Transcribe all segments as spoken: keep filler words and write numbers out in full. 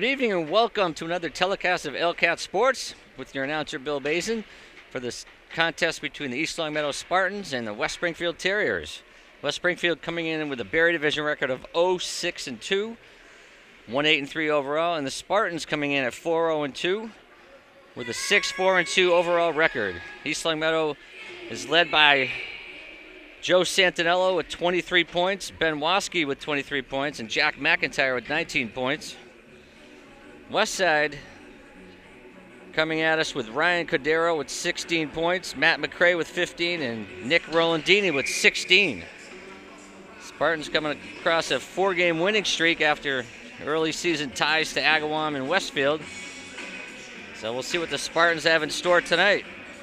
evening and welcome to another telecast of L C A T Sports with your announcer Bill Bazin for this contest between the East Longmeadow Spartans and the West Springfield Terriers. West Springfield coming in with a Berry Division record of oh six and two, one eight and three overall, and the Spartans coming in at four oh and two with a six four and two overall record. East Longmeadow is led by Joe Santinello with twenty-three points, Ben Waske with twenty-three points, and Jack McIntyre with nineteen points. Westside coming at us with Ryan Cordero with sixteen points, Matt McCray with fifteen, and Nick Rolandini with sixteen. Spartans coming across a four-game winning streak after early season ties to Agawam and Westfield. So we'll see what the Spartans have in store tonight.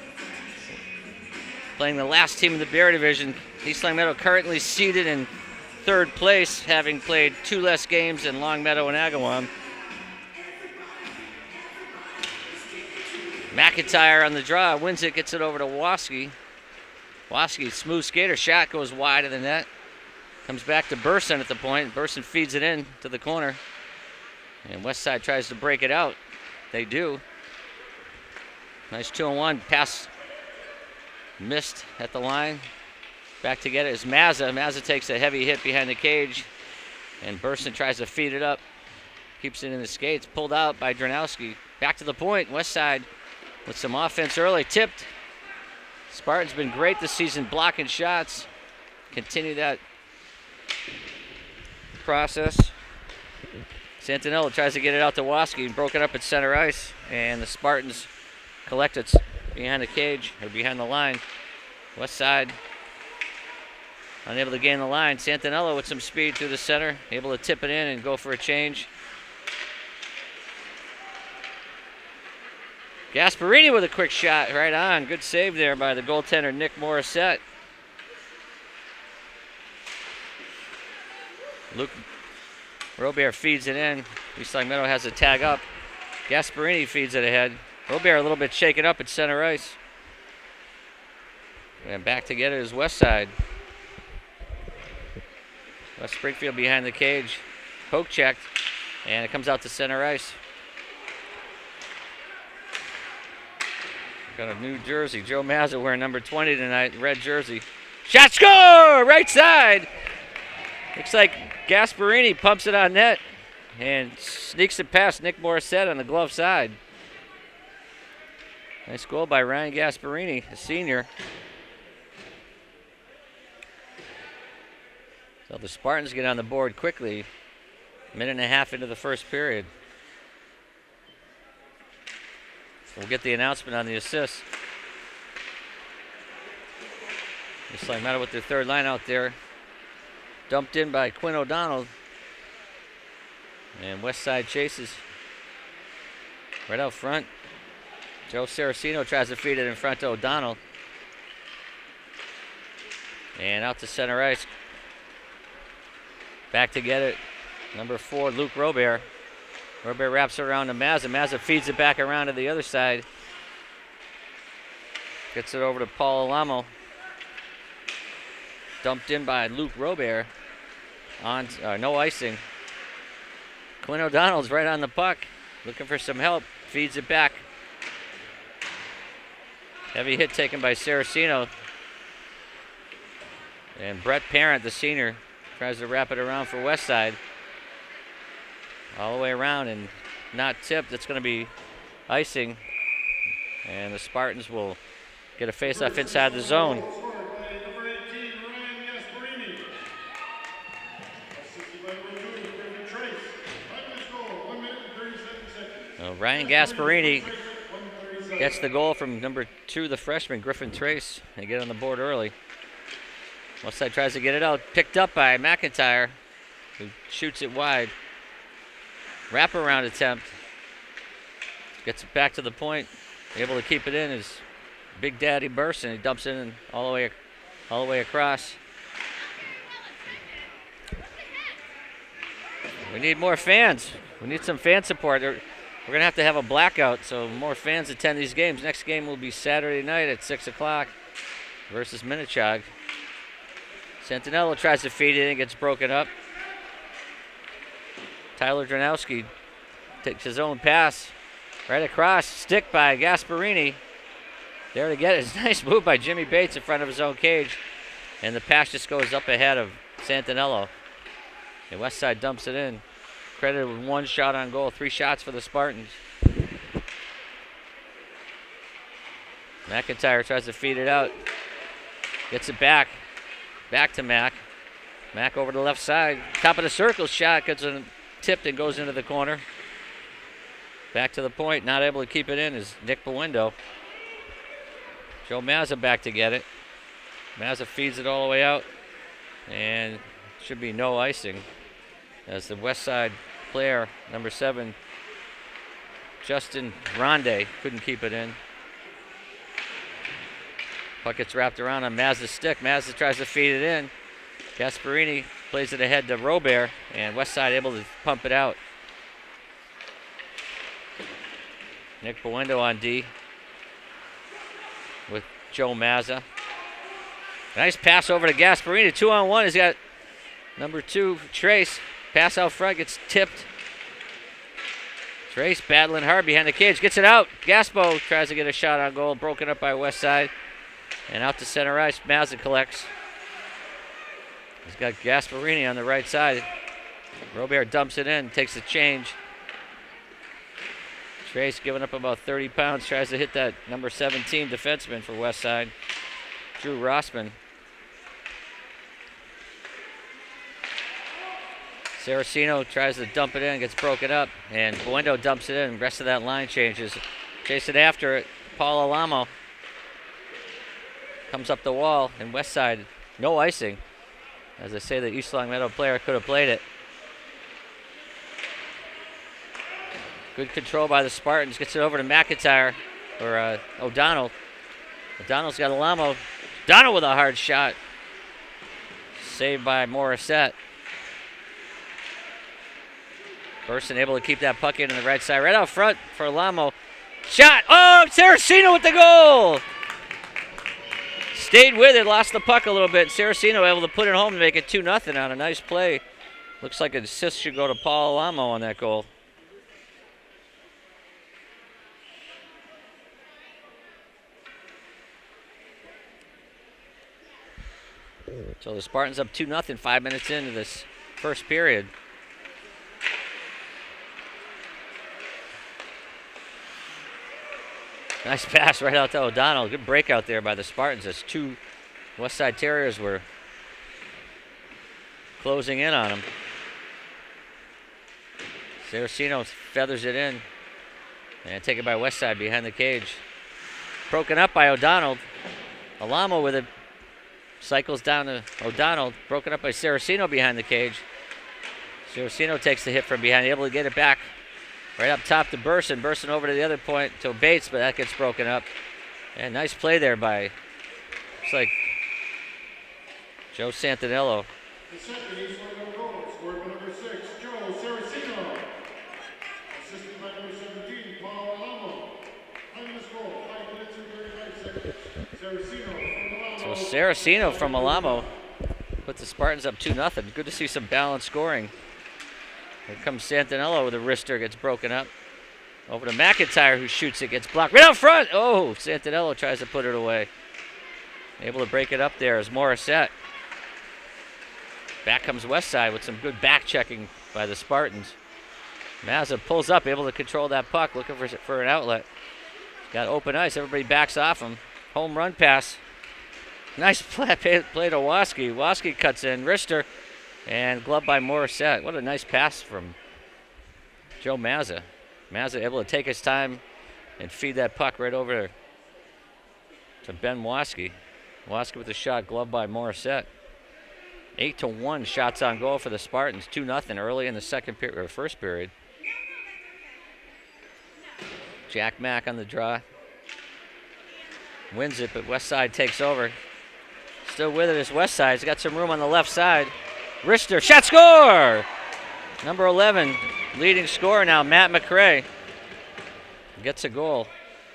Playing the last team in the Berry Division, East Longmeadow currently seated in third place, having played two less games than Longmeadow and Agawam. McIntyre on the draw, wins it, gets it over to Waske. Waske, smooth skater, shot goes wide of the net. Comes back to Burson at the point. Burson feeds it in to the corner. And Westside tries to break it out. They do. Nice two and one. Pass missed at the line. Back to get it is Mazza. Mazza takes a heavy hit behind the cage. And Burson tries to feed it up. Keeps it in the skates. Pulled out by Dranowski. Back to the point. Westside with some offense early. Tipped. Spartan's been great this season blocking shots. Continue that process. Santinello tries to get it out to Waske, broken up at center ice, and the Spartans collect it behind the cage, or behind the line. West side unable to gain the line. Santinello with some speed through the center, able to tip it in and go for a change. Gasparini with a quick shot right on. Good save there by the goaltender Nick Morissette. Luke Robert feeds it in. East Longmeadow has a tag up. Gasparini feeds it ahead. Robert a little bit shaken up at center ice. And back to get it is Westside. West Springfield behind the cage. Poke checked. And it comes out to center ice. Got a new jersey. Joe Mazza wearing number twenty tonight. Red jersey. Shot score! Right side! Looks like Gasparini pumps it on net and sneaks it past Nick Morissette on the glove side. Nice goal by Ryan Gasparini, a senior. So the Spartans get on the board quickly, a minute and a half into the first period. We'll get the announcement on the assist. Just like matter with their third line out there. Dumped in by Quinn O'Donnell. And Westside chases. Right out front. Joe Saracino tries to feed it in front to O'Donnell. And out to center ice. Back to get it. Number four, Luke Robert. Robert wraps it around to Mazza. Mazza feeds it back around to the other side. Gets it over to Paul Alamo. Dumped in by Luke Robert. On uh, no icing. Quinn O'Donnell's right on the puck, looking for some help. Feeds it back. Heavy hit taken by Saracino. And Brett Parent, the senior, tries to wrap it around for Westside. All the way around and not tipped. It's going to be icing. And the Spartans will get a face-off inside the zone. Uh, Ryan Gasparini gets the goal from number two, the freshman, Griffin Trace. They get on the board early. Westside tries to get it out. Picked up by McIntyre, who shoots it wide. Wraparound attempt. Gets it back to the point. Able to keep it in is Big Daddy Burson. He dumps it in all the way, all the way across. We need more fans. We need some fan support. We're going to have to have a blackout so more fans attend these games. Next game will be Saturday night at six o'clock versus Minichog. Santinello tries to feed it and gets broken up. Tyler Dranowski takes his own pass. Right across, stick by Gasparini. There to get it. Nice move by Jimmy Bates in front of his own cage. And the pass just goes up ahead of Santinello. And Westside dumps it in. Credited with one shot on goal, three shots for the Spartans. McIntyre tries to feed it out. Gets it back. Back to Mac. Mac over to the left side. Top of the circle shot gets tipped and goes into the corner. Back to the point. Not able to keep it in is Nick Bewendo. Joe Mazza back to get it. Mazza feeds it all the way out. And should be no icing as the West Side player, number seven, Justin Ronde, couldn't keep it in. Puck gets wrapped around on Mazza's stick. Mazza tries to feed it in. Gasparini plays it ahead to Robert, and West Side able to pump it out. Nick Bewendo on D with Joe Mazza. Nice pass over to Gasparini. Two on one. He's got number two, Trace. Pass out front, gets tipped. Trace battling hard behind the cage, gets it out. Gaspo tries to get a shot on goal, broken up by West Side. And out to center ice, Mazza collects. He's got Gasparini on the right side. Robert dumps it in, takes the change. Trace giving up about thirty pounds, tries to hit that number seventeen defenseman for West Side, Drew Rossman. Saraceno tries to dump it in, gets broken up, and Bewendo dumps it in. The rest of that line changes. Chasing after it, Paul Alamo comes up the wall, and West Side, no icing. As I say, the East Long Meadow player could have played it. Good control by the Spartans. Gets it over to McIntyre, or uh, O'Donnell. O'Donnell's got Alamo. O'Donnell with a hard shot. Saved by Morissette. Burson able to keep that puck in on the right side. Right out front for Alamo. Shot! Oh, Saraceno with the goal! Stayed with it, lost the puck a little bit. Saraceno able to put it home to make it two nothing on a nice play. Looks like an assist should go to Paul Alamo on that goal. So the Spartans up two nothing, five minutes into this first period. Nice pass right out to O'Donnell. Good breakout there by the Spartans as two West Side Terriers were closing in on him. Saraceno feathers it in and taken by West Side behind the cage. Broken up by O'Donnell. Alamo with it. Cycles down to O'Donnell. Broken up by Saraceno behind the cage. Saraceno takes the hit from behind, able to get it back. Right up top to Burson. Burson over to the other point to Bates, but that gets broken up. And nice play there by, looks like Joe Santinello. The second East Long Meadow goal, scored by number six, Joe Saraceno. Assisted by number seventeen, Paul Alamo. Time this goal, five minutes and thirty-five seconds. Saraceno from Alamo. So Saraceno from Alamo put the Spartans up two nothing. Good to see some balanced scoring. Here comes Santinello with a wrister, gets broken up. Over to McIntyre, who shoots it, gets blocked. Right out front! Oh, Santinello tries to put it away. Able to break it up there as Morissette. Back comes West Side with some good back checking by the Spartans. Mazza pulls up, able to control that puck, looking for, for an outlet. Got open ice, everybody backs off him. Home run pass. Nice play, play to Waski. Waski cuts in, wrister. And glove by Morissette. What a nice pass from Joe Mazza. Mazza able to take his time and feed that puck right over to Ben Waski. Waski with the shot, glove by Morissette. Eight to one shots on goal for the Spartans. Two nothing early in the second period or first period. Jack Mack on the draw. Wins it, but West Side takes over. Still with it is West Side. He's got some room on the left side. Rister, shot, score! Number eleven, leading scorer now, Matt McRae. Gets a goal.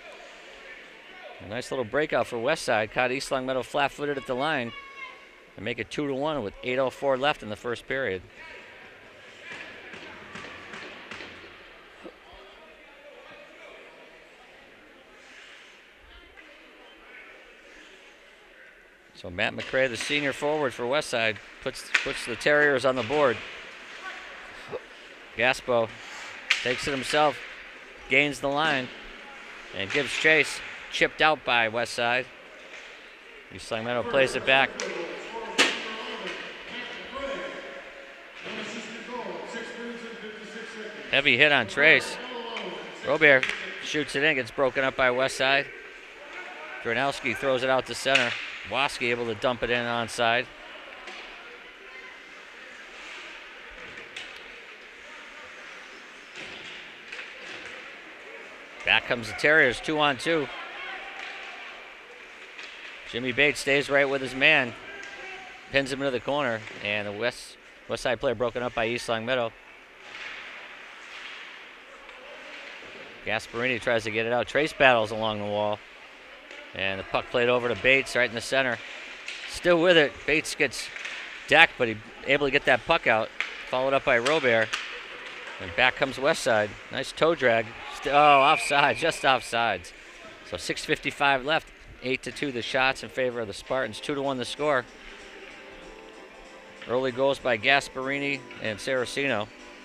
A nice little breakout for West Side. Caught East Long Meadow flat-footed at the line. And make it two to one with eight oh four left in the first period. So Matt McCray, the senior forward for Westside, puts puts the Terriers on the board. Gaspo takes it himself, gains the line, and gives chase. Chipped out by Westside. East Long Meadow plays it back. Heavy hit on Trace. Robert shoots it in, gets broken up by Westside. Gronowski throws it out to center. Waski able to dump it in onside. Back comes the Terriers, two on two. Jimmy Bates stays right with his man. Pins him into the corner, and the West West Side player broken up by East Long Meadow. Gasparini tries to get it out. Trace battles along the wall. And the puck played over to Bates right in the center. Still with it. Bates gets decked, but he able to get that puck out. Followed up by Robert. And back comes Westside. Nice toe drag. Oh, offside, just offsides. So six fifty-five left. eight to two the shots in favor of the Spartans. two to one the score. Early goals by Gasparini and Saraceno.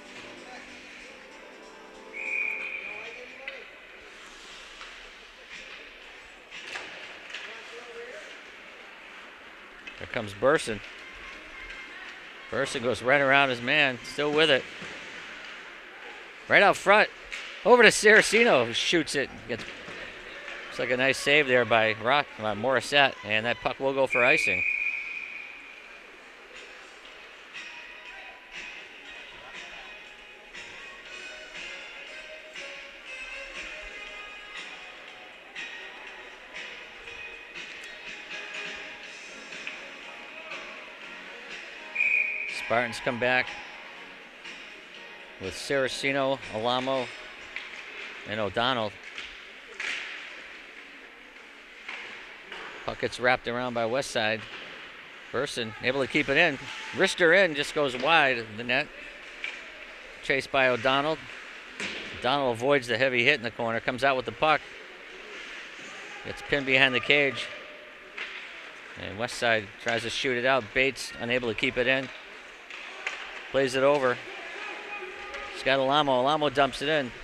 Here comes Burson. Burson goes right around his man, still with it. Right out front, over to Saraceno, who shoots it. Gets, looks like a nice save there by Rock, uh, Morissette, and that puck will go for icing. Spartans come back with Saraceno, Alamo, and O'Donnell. Puck gets wrapped around by Westside. Burson able to keep it in. Wrister in, just goes wide of the net. Chased by O'Donnell. O'Donnell avoids the heavy hit in the corner, comes out with the puck. Gets pinned behind the cage. And Westside tries to shoot it out. Bates unable to keep it in. Plays it over. He's got Alamo. Alamo dumps it in.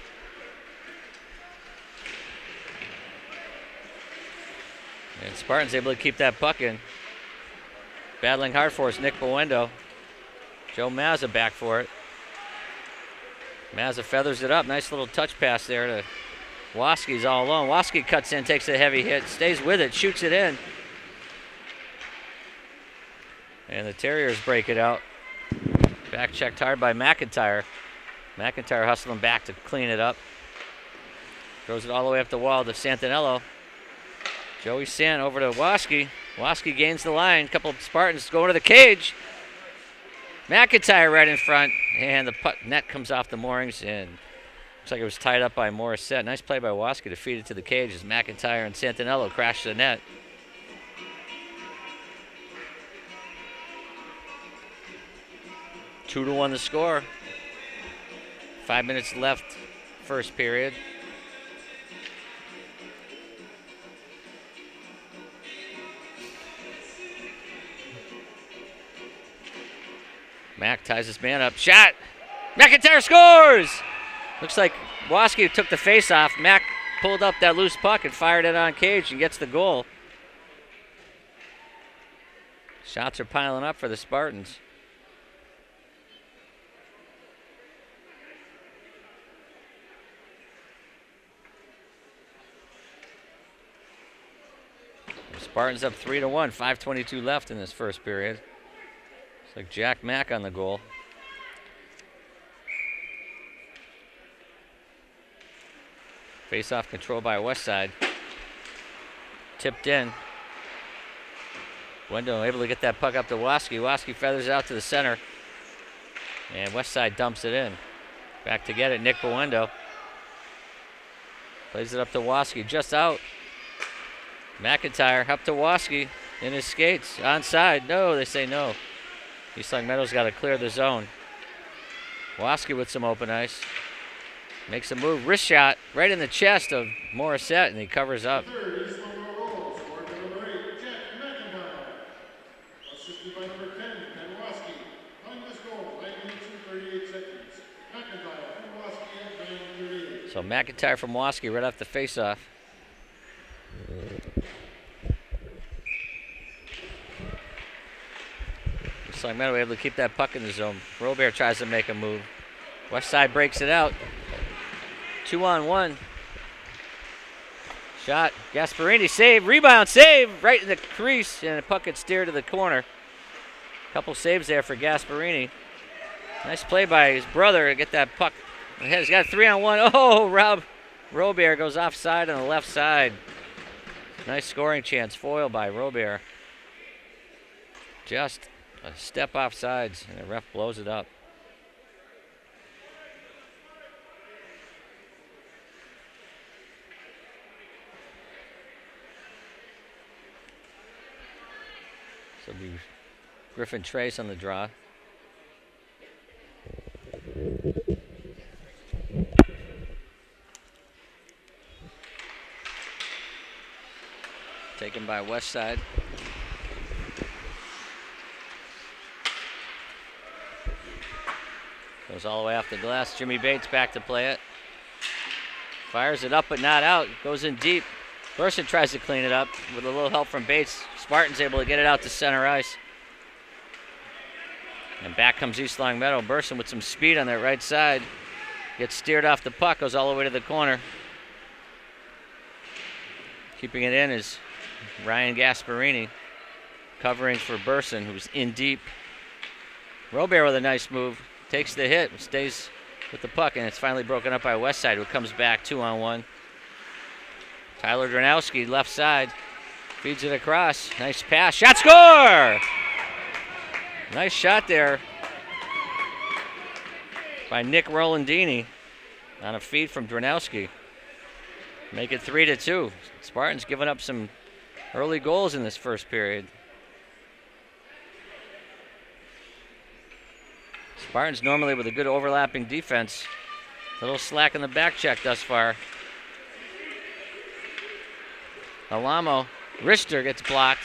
And Spartans able to keep that puck in. Battling hard for us, Nick Buendo. Joe Mazza back for it. Mazza feathers it up. Nice little touch pass there to Waski's all alone. Waski cuts in, takes a heavy hit, stays with it, shoots it in. And the Terriers break it out. Back checked hard by McIntyre. McIntyre hustling back to clean it up. Throws it all the way up the wall to Santinello. Joey Sant over to Waski. Waski gains the line. A couple of Spartans going to the cage. McIntyre right in front. And the putt net comes off the moorings. And looks like it was tied up by Morissette. Nice play by Waski to feed it to the cage as McIntyre and Santinello crash the net. Two to one the score. Five minutes left, first period. Mac ties his man up. Shot! McIntyre scores! Looks like Waski took the face off. Mac pulled up that loose puck and fired it on cage and gets the goal. Shots are piling up for the Spartans. Spartans up three to one, five twenty-two left in this first period. It's like Jack Mack on the goal. Face-off control by Westside. Tipped in. Wendell able to get that puck up to Waski. Waski feathers it out to the center. And Westside dumps it in. Back to get it, Nick Buendo. Plays it up to Waski, just out. McIntyre up to Waski in his skates. Onside. No, they say no. East Long Meadow's got to clear the zone. Waski with some open ice. Makes a move. Wrist shot right in the chest of Morissette, and he covers up. So McIntyre from Waukee right off the faceoff. Looks like Meadow able to keep that puck in the zone. Robert tries to make a move. West Side breaks it out. Two on one. Shot. Gasparini save. Rebound save. Right in the crease. And the puck gets steered to the corner. Couple saves there for Gasparini. Nice play by his brother to get that puck. He's got a three on one. Oh, Rob Robert goes offside on the left side. Nice scoring chance. Foil by Robert. Just a step off sides, and the ref blows it up. So be Griffin Trace on the draw. Taken by West Side. Goes all the way off the glass. Jimmy Bates back to play it. Fires it up but not out. Goes in deep. Burson tries to clean it up with a little help from Bates. Spartan's able to get it out to center ice. And back comes East Long Meadow. Burson with some speed on that right side. Gets steered off the puck. Goes all the way to the corner. Keeping it in is Ryan Gasparini. Covering for Burson, who's in deep. Robert with a nice move. Takes the hit, stays with the puck, and it's finally broken up by Westside, who comes back two on one. Tyler Dranowski, left side, feeds it across. Nice pass, shot, score! Nice shot there by Nick Rolandini on a feed from Dranowski. Make it three to two. Spartans giving up some early goals in this first period. Spartans normally with a good overlapping defense. A little slack in the back check thus far. Alamo, Richter gets blocked.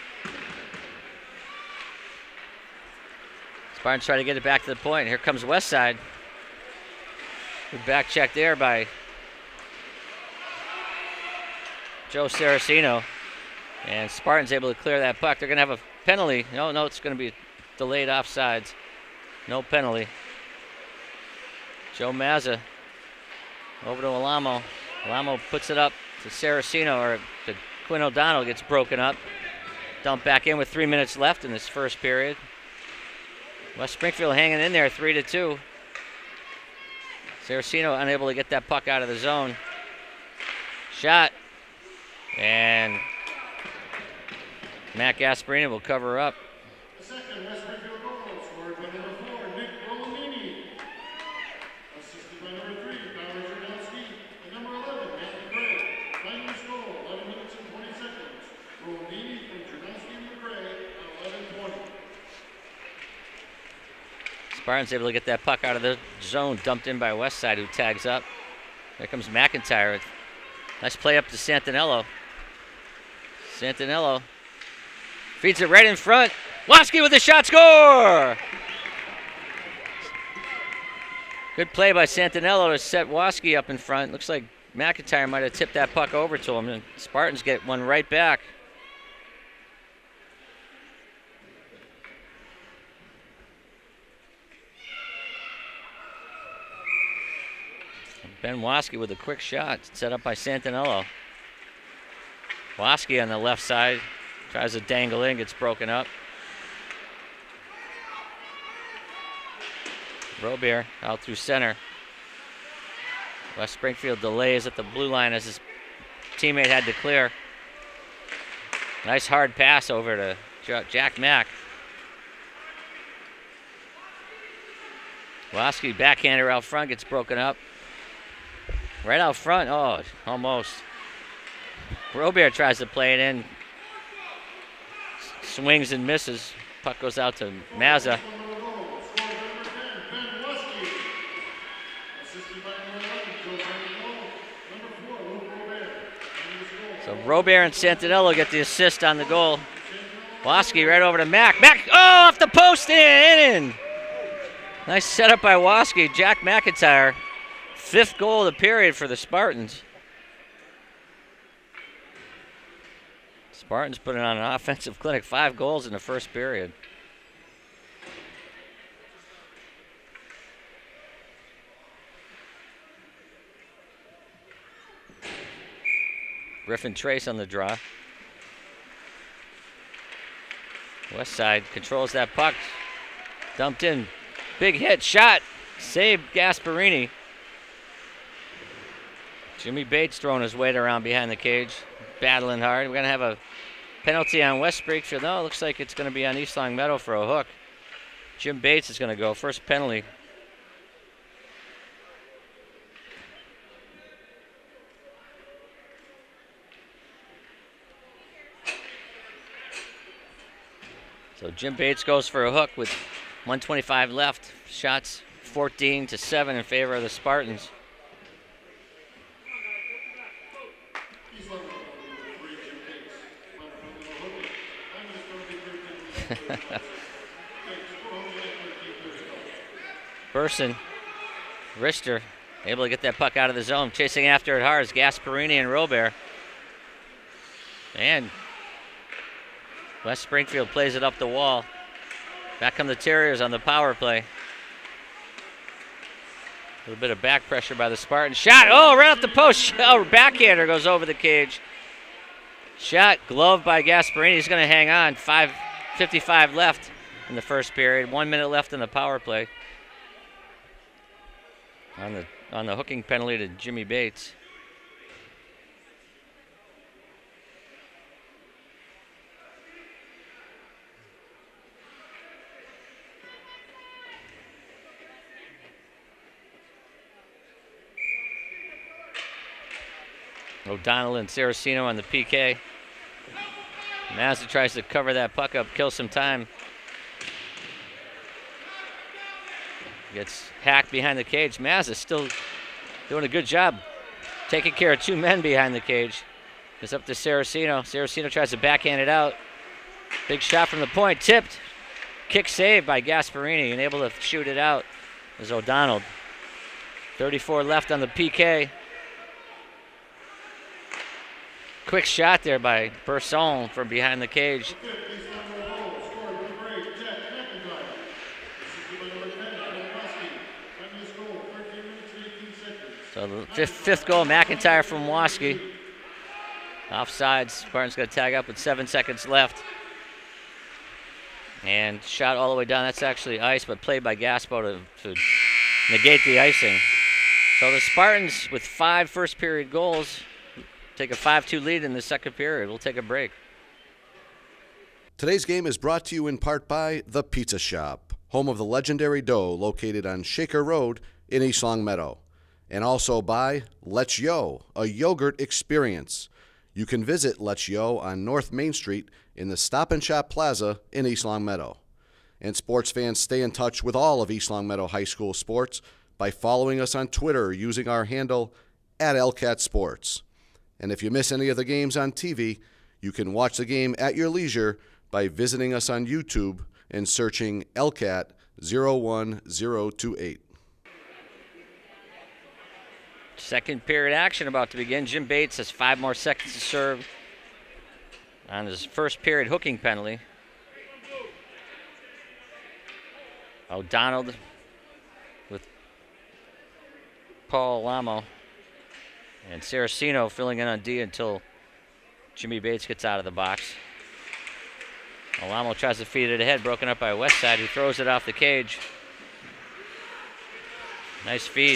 Spartans try to get it back to the point. Here comes Westside. Good back check there by Joe Saraceno. And Spartans able to clear that puck. They're going to have a penalty. No, no, it's going to be delayed offsides. No penalty. Joe Mazza over to Alamo. Alamo puts it up to Saraceno, or to Quinn O'Donnell, gets broken up. Dumped back in with three minutes left in this first period. West Springfield hanging in there, three to two. Saraceno unable to get that puck out of the zone. Shot. And Matt Gasparini will cover up. The second West Springfield goal scored by number four, Nick Rolandini. Assisted by number three, Tyler Dranowski, and number eleven, Matthew Gray. Time to score, eleven minutes and twenty seconds. Rolandini from Dranowski and McRae at eleven twenty. Spartans able to get that puck out of the zone, dumped in by Westside, who tags up. There comes McIntyre. Nice play up to Santinello. Santinello feeds it right in front. Waukee with the shot, score! Good play by Santinello to set Waukee up in front. Looks like McIntyre might have tipped that puck over to him, and Spartans get one right back. Ben Waukee with a quick shot set up by Santinello. Waukee on the left side tries to dangle in, gets broken up. Robert out through center. West Springfield delays at the blue line as his teammate had to clear. Nice hard pass over to Jack Mack. Waukee backhander out front, gets broken up. Right out front, oh, almost. Robert tries to play it in. Swings and misses. Puck goes out to Mazza. So Robert and Santinello get the assist on the goal. Waukee right over to Mack. Mack, oh, off the post, in, in. Nice setup by Waukee. Jack McIntyre Fifth goal of the period for the Spartans. Spartans putting on an offensive clinic. Five goals in the first period. Griffin Trace on the draw. West Side controls that puck. Dumped in. Big hit. Shot. Saved Gasparini. Jimmy Bates throwing his weight around behind the cage. Battling hard. We're going to have a penalty on West Springfield. No, it looks like it's going to be on East Long Meadow for a hook. Jim Bates is going to go. First penalty. So Jim Bates goes for a hook with one twenty-five left. Shots fourteen to seven in favor of the Spartans. Burson, Richter, able to get that puck out of the zone. Chasing after it hard is Gasparini and Robert. And West Springfield plays it up the wall. Back come the Terriers on the power play. A little bit of back pressure by the Spartans. Shot, oh, right off the post. Oh, backhander goes over the cage. Shot, gloved by Gasparini. He's going to hang on. five fifty-five left in the first period. One minute left in the power play. On the, on the hooking penalty to Jimmy Bates. O'Donnell and Saraceno on the P K. Mazza tries to cover that puck up, kill some time. Gets hacked behind the cage. Mazza still doing a good job taking care of two men behind the cage. It's up to Saraceno. Saraceno tries to backhand it out. Big shot from the point, tipped. Kick saved by Gasparini and able to shoot it out is O'Donnell. thirty-four left on the P K. Quick shot there by Burson from behind the cage. So the fifth, fifth goal, McIntyre from Waukee. Offsides, Spartans got to tag up with seven seconds left. And shot all the way down. That's actually ice, but played by Gaspo to, to negate the icing. So the Spartans with five first period goals take a five two lead in the second period. We'll take a break. Today's game is brought to you in part by The Pizza Shop, home of the legendary dough, located on Shaker Road in East Long Meadow. And also by Let's Yo, a yogurt experience. You can visit Let's Yo on North Main Street in the Stop and Shop Plaza in East Long Meadow. And sports fans, stay in touch with all of East Long Meadow High School sports by following us on Twitter using our handle at L C A T Sports. And if you miss any of the games on T V, you can watch the game at your leisure by visiting us on YouTube and searching L C A T zero one zero two eight. Second period action about to begin. Jim Bates has five more seconds to serve on his first period hooking penalty. O'Donnell with Paul Alamo. And Saraceno filling in on D until Jimmy Bates gets out of the box. Alamo tries to feed it ahead, broken up by Westside, who throws it off the cage. Nice feed.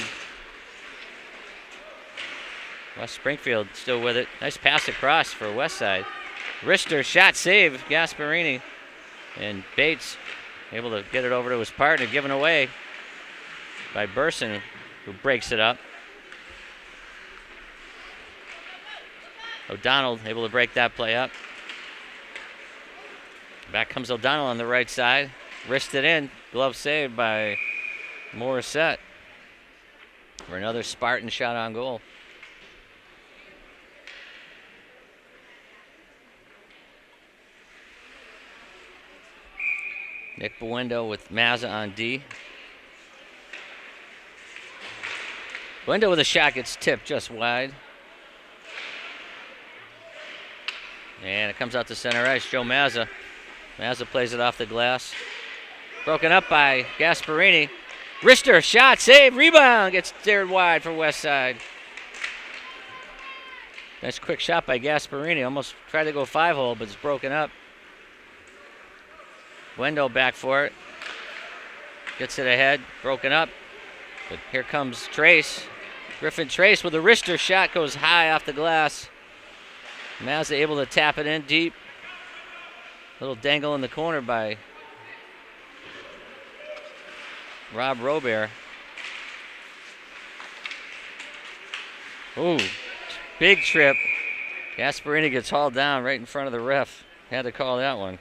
West Springfield still with it. Nice pass across for Westside. Richter, shot save, Gasparini. And Bates able to get it over to his partner, given away by Burson, who breaks it up. O'Donnell able to break that play up. Back comes O'Donnell on the right side. Wristed in. Glove saved by Morissette for another Spartan shot on goal. Nick Buendo with Mazza on D. Wendell with a shot gets tipped just wide. And it comes out to center ice. Joe Mazza. Mazza plays it off the glass. Broken up by Gasparini. Rister, shot, save, rebound. Gets steered wide for West Side. Nice quick shot by Gasparini. Almost tried to go five hole, but it's broken up. Wendell back for it. Gets it ahead, broken up. But here comes Trace. Griffin Trace with a wrister shot, goes high off the glass. Mazza able to tap it in deep. Little dangle in the corner by Rob Robert. Ooh, big trip. Gasparini gets hauled down right in front of the ref. Had to call that one.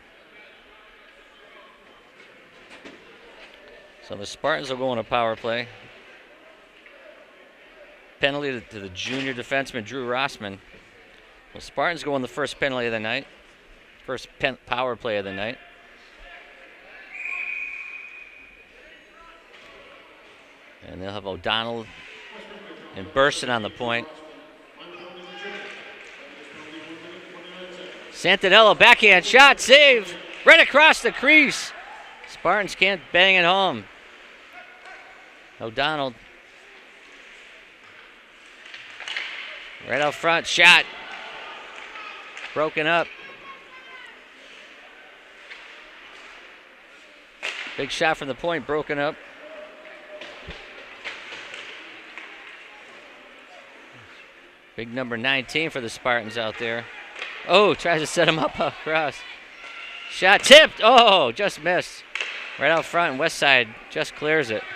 So the Spartans will go on a power play. Penalty to, to the junior defenseman, Drew Rossman. Well, Spartans go on the first penalty of the night. First pen, power play of the night. And they'll have O'Donnell and Burson on the point. Santinello, backhand shot, save, right across the crease. Spartans can't bang it home. O'Donnell, right out front, shot, broken up. Big shot from the point, broken up. Big number nineteen for the Spartans out there. Oh, tries to set him up across. Shot tipped. Oh, just missed. Right out front, and West Side just clears it.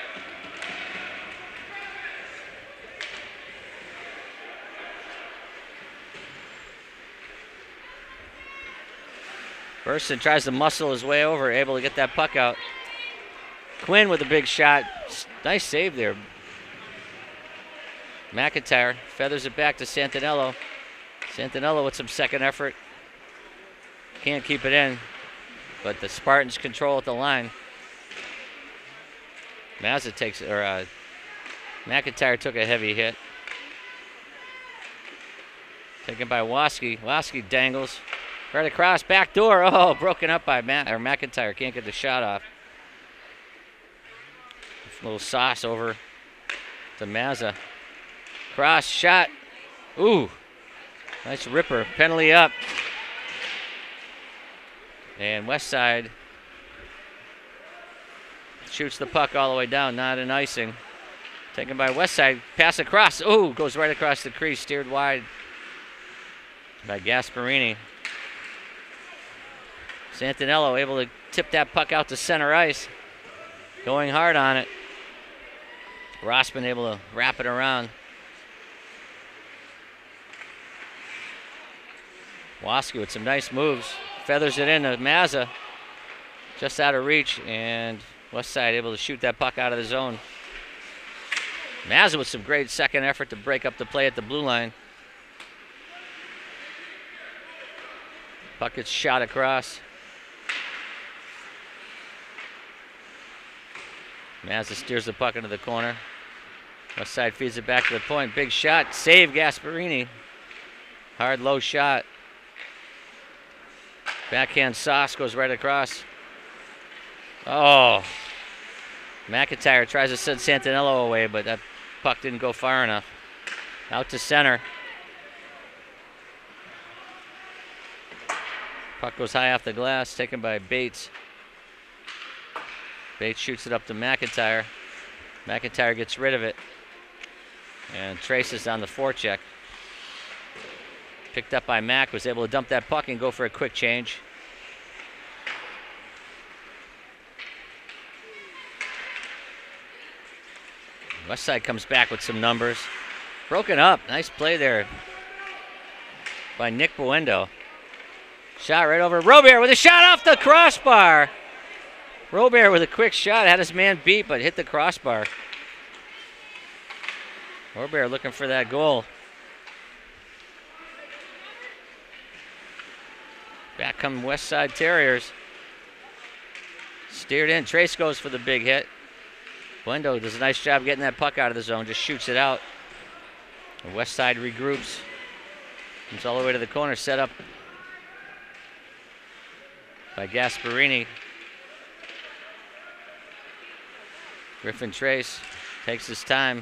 Burson tries to muscle his way over, able to get that puck out. Quinn with a big shot. Nice save there. McIntyre feathers it back to Santinello. Santinello with some second effort. Can't keep it in, but the Spartans control at the line. Mazza takes, or uh, McIntyre took a heavy hit. Taken by Waski. Waski dangles. Right across, back door. Oh, broken up by Matt, or McIntyre. Can't get the shot off. A little sauce over to Mazza. Cross shot. Ooh, nice ripper. Penalty up. And West Side shoots the puck all the way down, not an icing. Taken by West Side. Pass across. Ooh, goes right across the crease. Steered wide by Gasparini. Santinello able to tip that puck out to center ice. Going hard on it. Rossman able to wrap it around. Waski with some nice moves. Feathers it in to Mazza. Just out of reach, and West Side able to shoot that puck out of the zone. Mazza with some great second effort to break up the play at the blue line. Puck gets shot across. Mazza steers the puck into the corner. West Side feeds it back to the point. Big shot. Save Gasparini. Hard, low shot. Backhand sauce goes right across. Oh. McIntyre tries to send Santinello away, but that puck didn't go far enough. Out to center. Puck goes high off the glass, taken by Bates. Bates shoots it up to McIntyre. McIntyre gets rid of it. And traces on the forecheck. Picked up by Mack, was able to dump that puck and go for a quick change. West Side comes back with some numbers. Broken up, nice play there by Nick Buendo. Shot right over Robert with a shot off the crossbar. Robert with a quick shot, had his man beat, but hit the crossbar. Robert looking for that goal. Back come West Side Terriers. Steered in, Trace goes for the big hit. Buendo does a nice job getting that puck out of the zone, just shoots it out. The West Side regroups. Comes all the way to the corner, set up by Gasparini. Griffin Trace takes his time.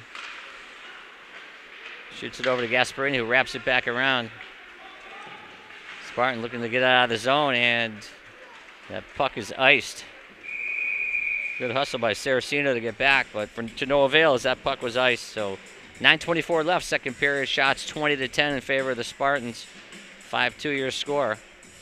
Shoots it over to Gasparini, who wraps it back around. Spartan looking to get out of the zone, and that puck is iced. Good hustle by Saraceno to get back, but for, to no avail as that puck was iced. So nine twenty-four left, second period. Shots twenty to ten in favor of the Spartans. five two your score.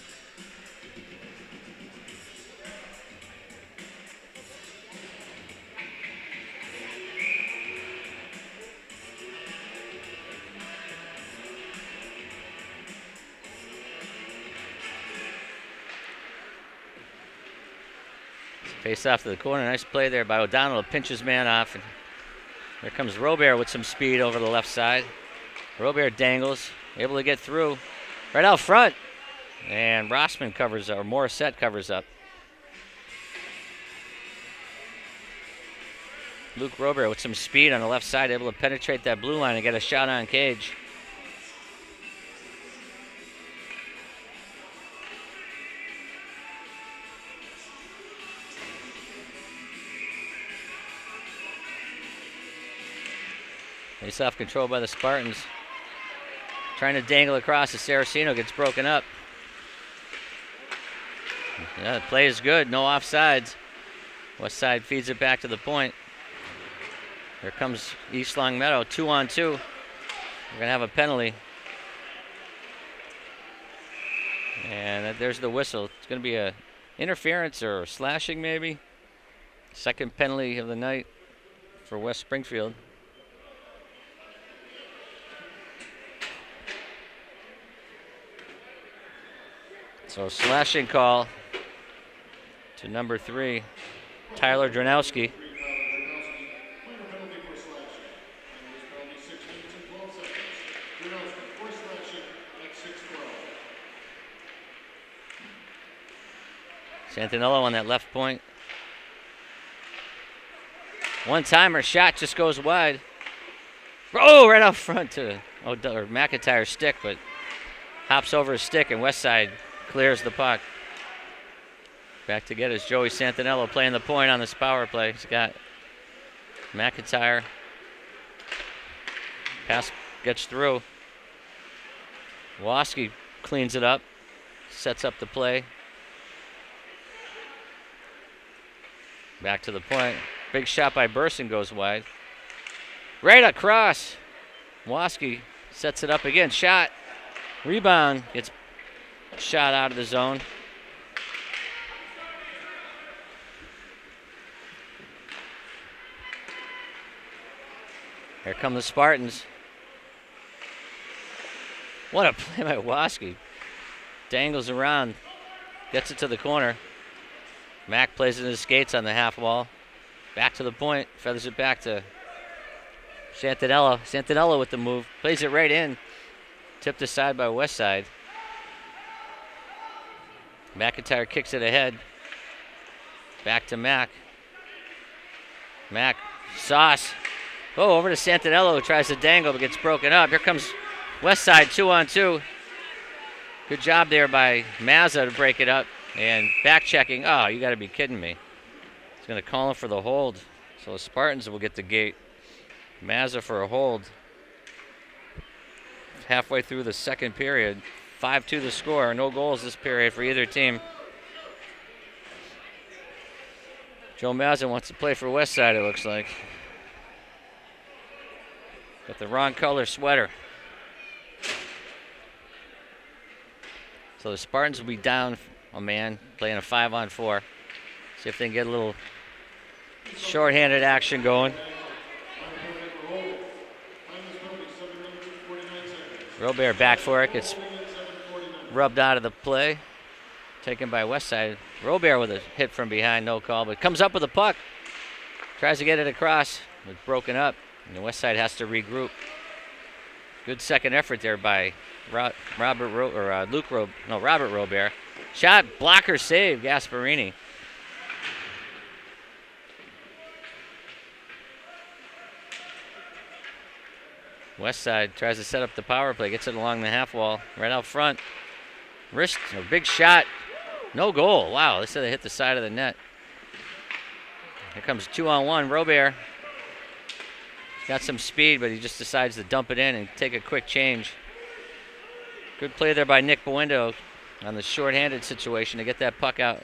Face off to the corner. Nice play there by O'Donnell to pinch his man off. And there comes Robert with some speed over the left side. Robert dangles, able to get through. Right out front. And Rossman covers, or Morissette covers up. Luke Robert with some speed on the left side, able to penetrate that blue line and get a shot on cage. Face-off control by the Spartans. Trying to dangle across as Saraceno gets broken up. Yeah, the play is good, no offsides. West Side feeds it back to the point. Here comes East Long Meadow, two on two. We're gonna have a penalty. And there's the whistle. It's gonna be a interference or slashing maybe. Second penalty of the night for West Springfield. So slashing call to number three, Tyler Dranowski. Santinello on that left point. One-timer shot just goes wide. Oh, right out front to oh, or McIntyre's stick, but hops over his stick, and Westside clears the puck. Back to get is Joey Santinello playing the point on this power play. He's got McIntyre. Pass gets through. Woski cleans it up, sets up the play. Back to the point. Big shot by Burson goes wide. Right across. Woski sets it up again. Shot. Rebound. Gets shot out of the zone. Here come the Spartans. What a play by Woski. Dangles around. Gets it to the corner. Mack plays in his skates on the half wall. Back to the point. Feathers it back to Santinello. Santinello with the move. Plays it right in. Tipped aside by Westside. McIntyre kicks it ahead. Back to Mack. Mack. Sauce. Oh, over to Santinello, who tries to dangle but gets broken up. Here comes Westside, two on two. Good job there by Mazza to break it up. And back checking. Oh, you got to be kidding me. He's going to call him for the hold. So the Spartans will get the gate. Mazza for a hold. Halfway through the second period. five two the score. No goals this period for either team. Joe Mazza wants to play for Westside, it looks like. Got the wrong color sweater. So the Spartans will be down a man, playing a five on four. See if they can get a little shorthanded action going. Robert back for it, gets rubbed out of the play. Taken by Westside. Robert with a hit from behind, no call, but comes up with a puck. Tries to get it across, but broken up. And the Westside has to regroup. Good second effort there by Ro Robert Ro or uh, Luke Ro no Robert Robert. Shot, blocker, save, Gasparini. West Side tries to set up the power play, gets it along the half wall, right out front. Wrist, a big shot, no goal. Wow, they said they hit the side of the net. Here comes two on one. Robert got some speed, but he just decides to dump it in and take a quick change. Good play there by Nick Buendo on the shorthanded situation to get that puck out.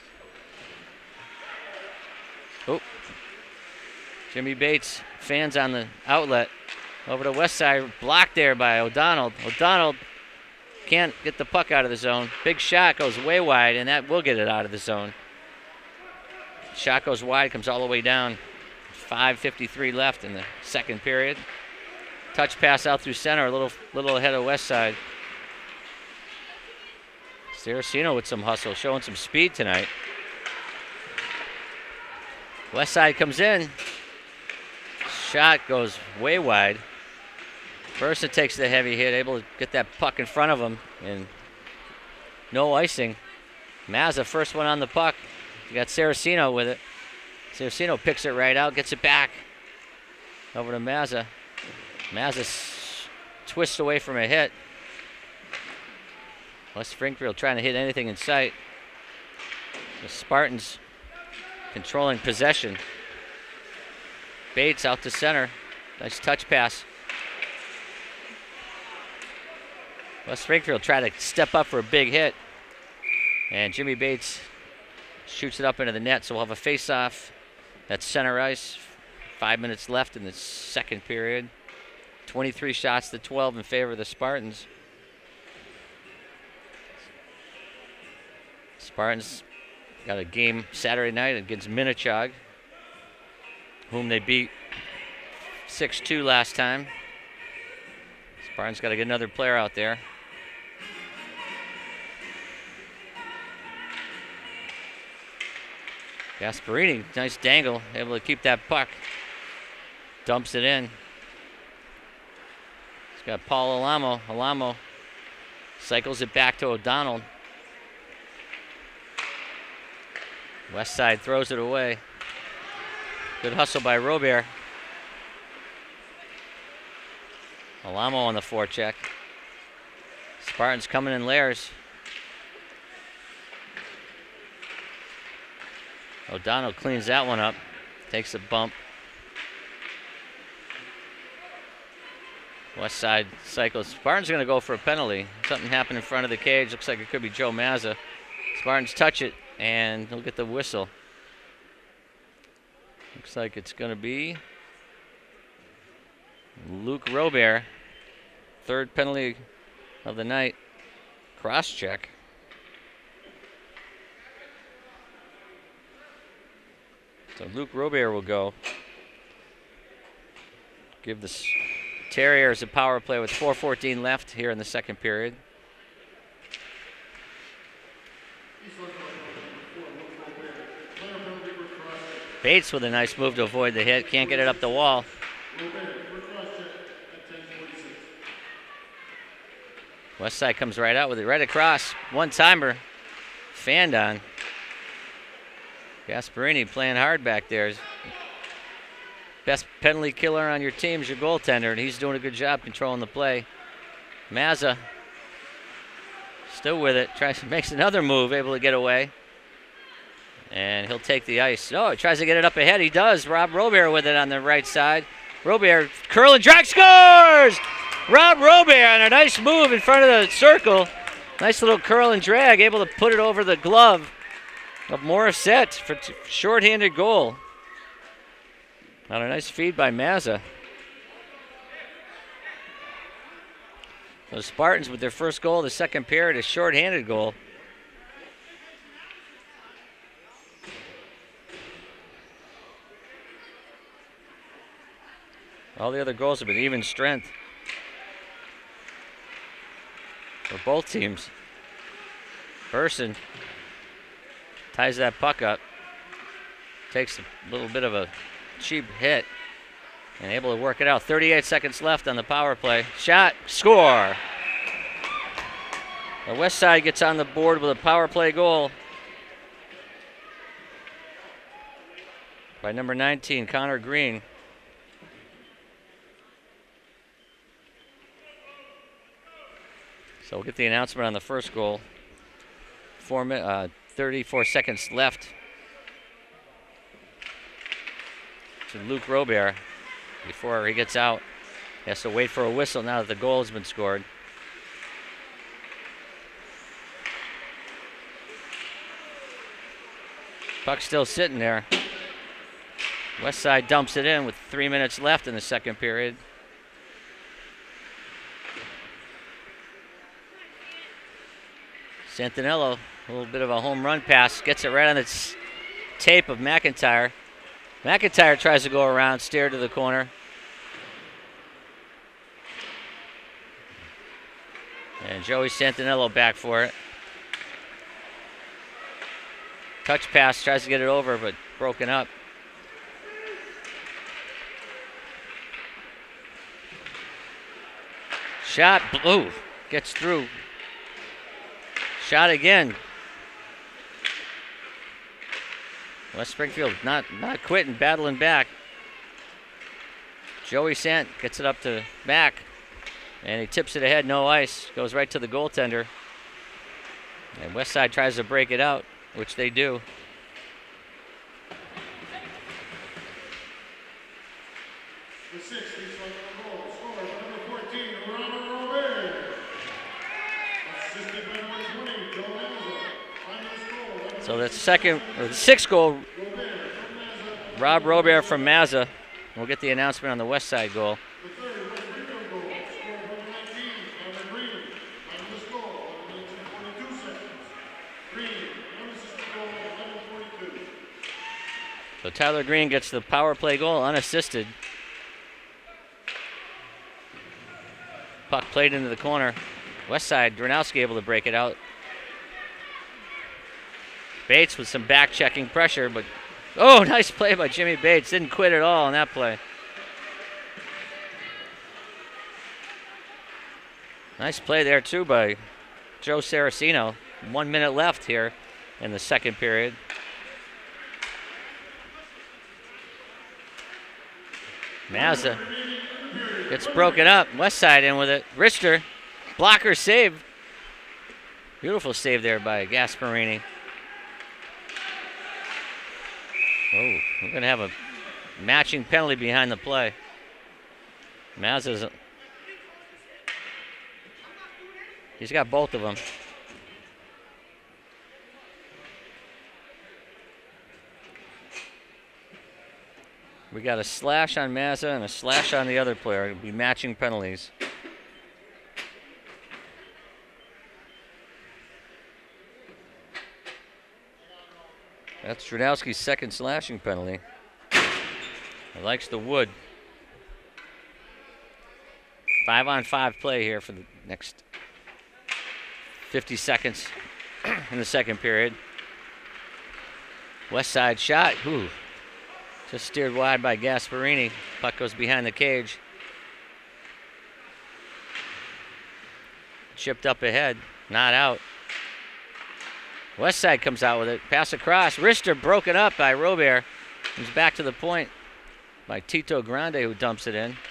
Oh, Jimmy Bates, fans on the outlet. Over to West Side, blocked there by O'Donnell. O'Donnell can't get the puck out of the zone. Big shot goes way wide, and that will get it out of the zone. Shot goes wide, comes all the way down. five fifty-three left in the second period. Touch pass out through center, a little, little ahead of West Side. Saraceno with some hustle, showing some speed tonight. West Side comes in. Shot goes way wide. Versa takes the heavy hit, able to get that puck in front of him, and no icing. Mazza, first one on the puck. You got Saraceno with it. Saraceno picks it right out, gets it back. Over to Mazza. Mazza s- twists away from a hit. West Springfield trying to hit anything in sight. The Spartans controlling possession. Bates out to center. Nice touch pass. West Springfield try to step up for a big hit. And Jimmy Bates shoots it up into the net, so we'll have a face-off. That's center ice. Five minutes left in the second period. twenty-three shots to twelve in favor of the Spartans. Spartans got a game Saturday night against Minichog, whom they beat six two last time. Spartans got to get another player out there. Gasparini, nice dangle, able to keep that puck. Dumps it in. He's got Paul Alamo. Alamo cycles it back to O'Donnell. West Side throws it away. Good hustle by Robert. Alamo on the forecheck. Spartans coming in layers. O'Donnell cleans that one up. Takes a bump. West Side cycles. Spartans going to go for a penalty. Something happened in front of the cage. Looks like it could be Joe Mazza. Spartans touch it, and he'll get the whistle. Looks like it's going to be Luke Robert. Third penalty of the night. Cross check. So Luke Robert will go. Give the Terriers a power play with four fourteen left here in the second period. Bates with a nice move to avoid the hit. Can't get it up the wall. Westside comes right out with it, right across. One-timer. Fanned on. Gasparini playing hard back there. Best penalty killer on your team is your goaltender, and he's doing a good job controlling the play. Mazza still with it. Tries, makes another move, able to get away. And he'll take the ice. No, he tries to get it up ahead. He does. Rob Robert with it on the right side. Robert, curl and drag, scores! Rob Robert on a nice move in front of the circle. Nice little curl and drag, able to put it over the glove of Morissette for t- shorthanded goal. On a nice feed by Mazza. The Spartans with their first goal of the second period, a shorthanded goal. All the other goals have been even strength for both teams. Burson ties that puck up, takes a little bit of a cheap hit, and able to work it out. thirty-eight seconds left on the power play. Shot, score. The West Side gets on the board with a power play goal by number nineteen, Connor Green. So we'll get the announcement on the first goal. Four mi- uh, thirty-four seconds left to Luke Robert before he gets out. He has to wait for a whistle now that the goal has been scored. Puck still sitting there. Westside dumps it in with three minutes left in the second period. Santinello, a little bit of a home run pass, gets it right on its tape of McIntyre. McIntyre tries to go around, steer to the corner. And Joey Santinello back for it. Touch pass, tries to get it over, but broken up. Shot, blue, gets through. Shot again. West Springfield not, not quitting, battling back. Joey Sant gets it up to back, and he tips it ahead, no ice. Goes right to the goaltender. And Westside tries to break it out, which they do. The sixth is on the goal, scored by number fourteen, Robert Robert. Assisted by number twenty, Joe Mazza. On this goal, So the second, or the sixth goal, Robert from Mazza. Rob Robert from Mazza. We'll get the announcement on the West Side goal. The third West Springfield goal, scored by nineteen, Tyler Green. On this goal, eleven minutes and forty-two seconds. Green, unassisted goal, eleven forty-two. So Tyler Green gets the power play goal unassisted. Puck played into the corner. Westside, Dranowski able to break it out. Bates with some back checking pressure, but oh, nice play by Jimmy Bates. Didn't quit at all on that play. Nice play there too by Joe Saracino. One minute left here in the second period. Mazza gets broken up. Westside in with it. Richter, blocker save. Beautiful save there by Gasparini. Oh, we're going to have a matching penalty behind the play. Mazza's, he's got both of them. We got a slash on Mazza and a slash on the other player. It'll be matching penalties. That's Dranowski's second slashing penalty. He likes the wood. Five on five play here for the next fifty seconds in the second period. West side shot. Ooh. Just steered wide by Gasparini. Puck goes behind the cage. Chipped up ahead. Not out. West side comes out with it. Pass across. Richter broken up by Robert. He's back to the point by Tito Grande, who dumps it in.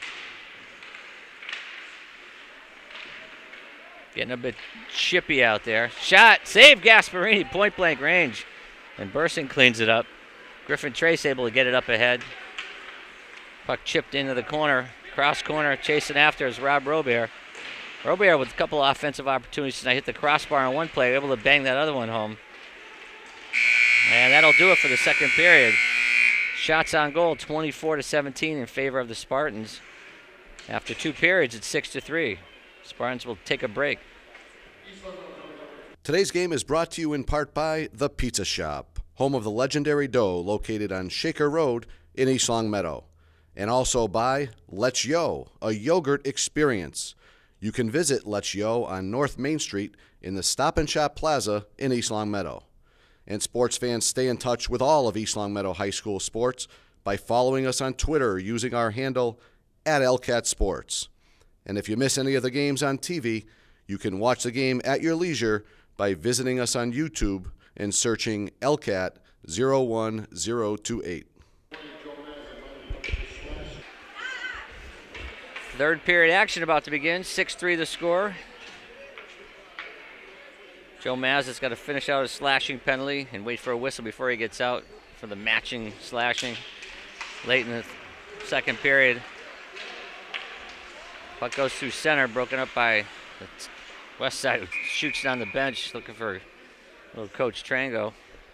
Getting a bit chippy out there. Shot. Save Gasparini. Point blank range. And Bursing cleans it up. Griffin Trace able to get it up ahead. Puck chipped into the corner. Cross corner. Chasing after is Rob Robert. Robert with a couple offensive opportunities tonight. Hit the crossbar on one play. Able to bang that other one home. And that'll do it for the second period. Shots on goal, twenty-four to seventeen in favor of the Spartans. After two periods, it's six to three. Spartans will take a break. Today's game is brought to you in part by The Pizza Shop, home of the legendary dough, located on Shaker Road in East Long Meadow. And also by Let's Yo, a yogurt experience. You can visit Let's Yo on North Main Street in the Stop and Shop Plaza in East Long Meadow. And sports fans, stay in touch with all of East Long Meadow High School sports by following us on Twitter using our handle at L C A T Sports. And if you miss any of the games on T V, you can watch the game at your leisure by visiting us on YouTube and searching L C A T zero one zero two eight. Third period action about to begin. six three the score. Joe Maz has got to finish out his slashing penalty and wait for a whistle before he gets out for the matching slashing late in the second period. Puck goes through center, broken up by the West Side, who shoots down the bench looking for little Coach Trango.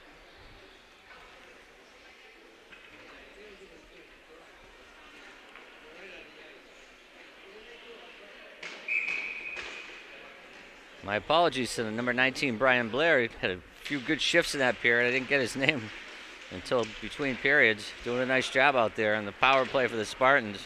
My apologies to the number nineteen, Brian Blair. He had a few good shifts in that period. I didn't get his name until between periods. Doing a nice job out there on the power play for the Spartans.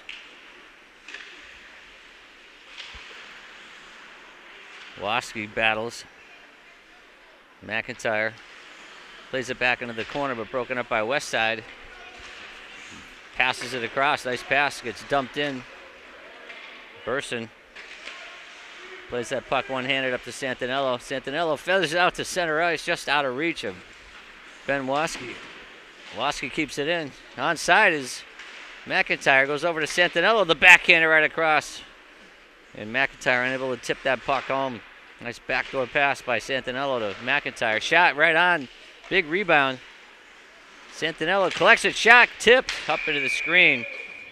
Woski battles. McIntyre plays it back into the corner, but broken up by West Side. Passes it across. Nice pass. Gets dumped in. Burson plays that puck one-handed up to Santinello. Santinello feathers it out to center ice, just out of reach of Ben Woski. Woski keeps it in. Onside is McIntyre. Goes over to Santinello. The backhander right across. And McIntyre unable to tip that puck home. Nice backdoor pass by Santinello to McIntyre. Shot right on. Big rebound. Santinello collects it. Shot tipped up into the screen.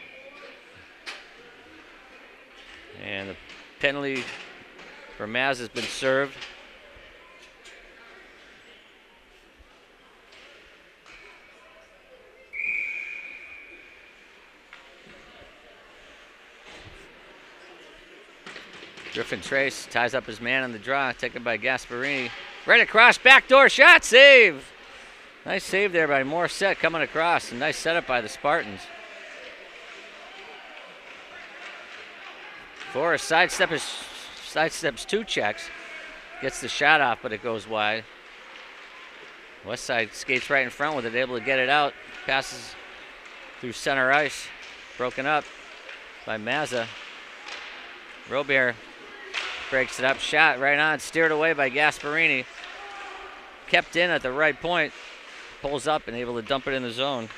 And the penalty for Maz has been served. Griffin Trace ties up his man on the draw, taken by Gasparini. Right across, backdoor shot, save! Nice save there by Morissette coming across. A nice setup by the Spartans. Forrest sidestep is, sidesteps two checks. Gets the shot off, but it goes wide. Westside skates right in front with it, able to get it out. Passes through center ice. Broken up by Mazza. Robert breaks it up. Shot right on. Steered away by Gasparini. Kept in at the right point. Pulls up and able to dump it in the zone.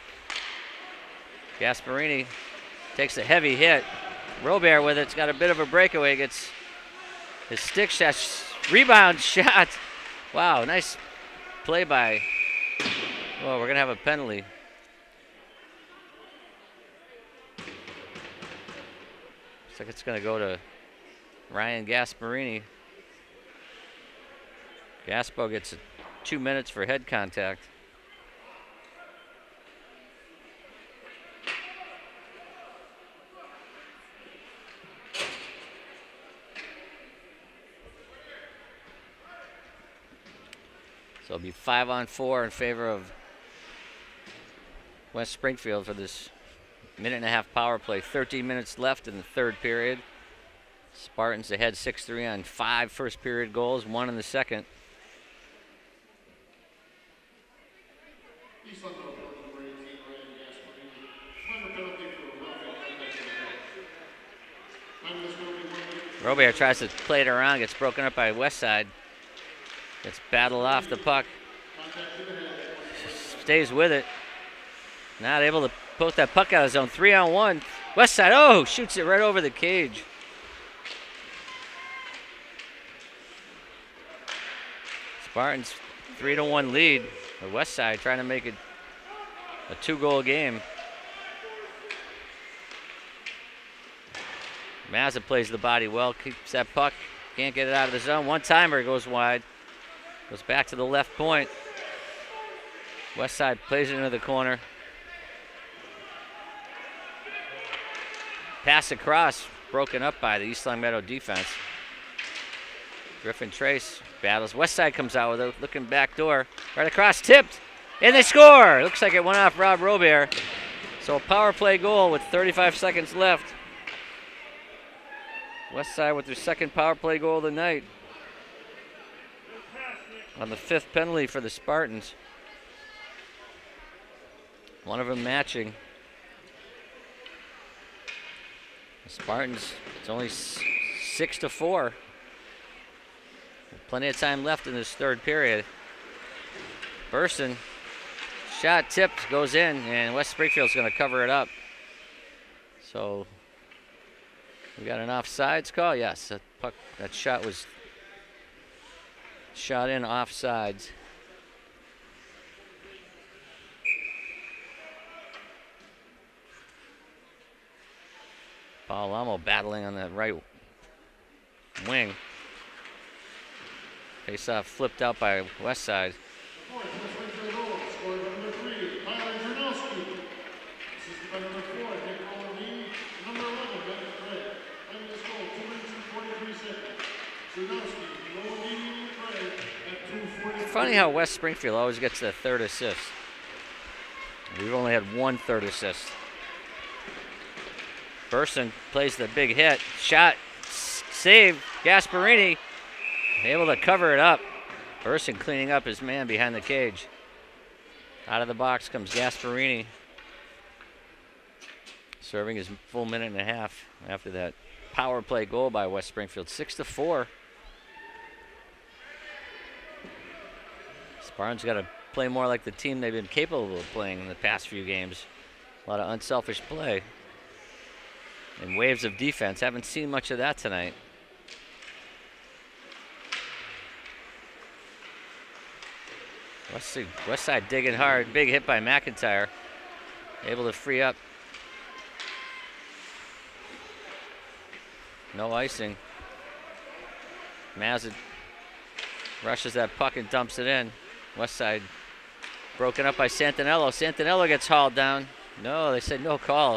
Gasparini takes a heavy hit. Robert with it. It's got a bit of a breakaway. Gets his stick shot. Rebound shot. Wow, nice play by. Well, we're going to have a penalty. Looks like it's going to go to Ryan Gasparini. Gaspo gets two minutes for head contact. So it'll be five on four in favor of West Springfield for this minute and a half power play. thirteen minutes left in the third period. Spartans ahead six three on five first period goals, one in the second. Robert tries to play it around, gets broken up by Westside. Gets battled off the puck. Stays with it. Not able to poke that puck out of zone. Three on one. Westside, oh, shoots it right over the cage. Spartans three to one lead. The Westside trying to make it a two-goal game. Mazza plays the body well, keeps that puck, can't get it out of the zone. One-timer goes wide, goes back to the left point. Westside plays it into the corner. Pass across, broken up by the East Long Meadow defense. Griffin Trace battles. Westside comes out with it, looking back door. Right across, tipped, and they score! Looks like it went off Rob Robert. So a power play goal with thirty-five seconds left. Westside with their second power play goal of the night. On the fifth penalty for the Spartans. One of them matching. The Spartans, it's only six to four. Plenty of time left in this third period. Burson, shot tipped, goes in, and West Springfield's going to cover it up. So we got an offsides call. Yes, that puck, that shot was Shot in offsides. Paul Alamo battling on the right wing. Face off flipped out by West Side. Fourth, West Springfield goal, scored by number three, Tyler Jernowski. Assisted by number four, Nick Colleen. Number eleven, Bennett Craig. Time of this goal, two minutes and forty-three seconds. Jernowski, Colleen, Craig at two forty-three. Funny how West Springfield always gets the third assist. We've only had one third assist. Burson plays the big hit. Shot, s- save, Gasparini able to cover it up. Burson cleaning up his man behind the cage. Out of the box comes Gasparini. Serving his full minute and a half after that power play goal by West Springfield. Six to four. Spartans got to play more like the team they've been capable of playing in the past few games. A lot of unselfish play. And waves of defense. Haven't seen much of that tonight. West, West Side digging hard. Big hit by McIntyre. Able to free up. No icing. Mazza rushes that puck and dumps it in. West Side broken up by Santinello. Santinello gets hauled down. No, they said no call.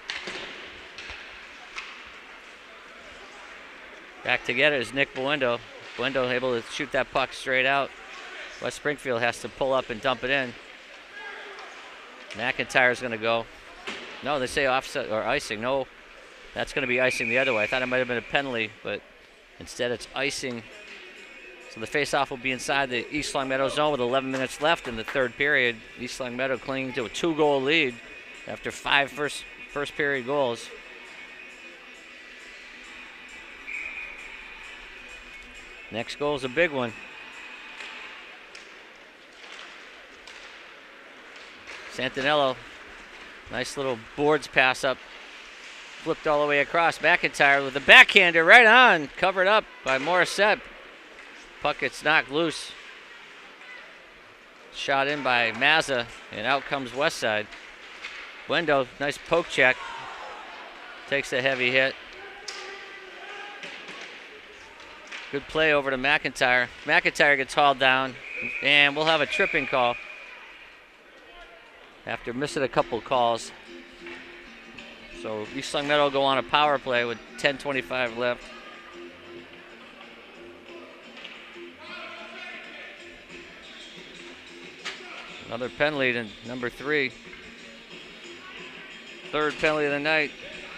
Back to get it is Nick Buendo. Buendo able to shoot that puck straight out. West Springfield has to pull up and dump it in. McIntyre's going to go. No, they say offset or icing. No, that's going to be icing the other way. I thought it might have been a penalty, but instead it's icing. So the faceoff will be inside the East Long Meadow zone with eleven minutes left in the third period. East Long Meadow clinging to a two-goal lead after five first, first period goals. Next goal is a big one. Santinello, nice little boards pass up, flipped all the way across. McIntyre with the backhander right on, covered up by Morissette. Puck gets knocked loose. Shot in by Mazza, and out comes West Side. Buendo, nice poke check. Takes a heavy hit. Good play over to McIntyre. McIntyre gets hauled down, and we'll have a tripping call after missing a couple calls. So East Long Meadow will go on a power play with ten twenty-five left. Another penalty to number three. Third penalty of the night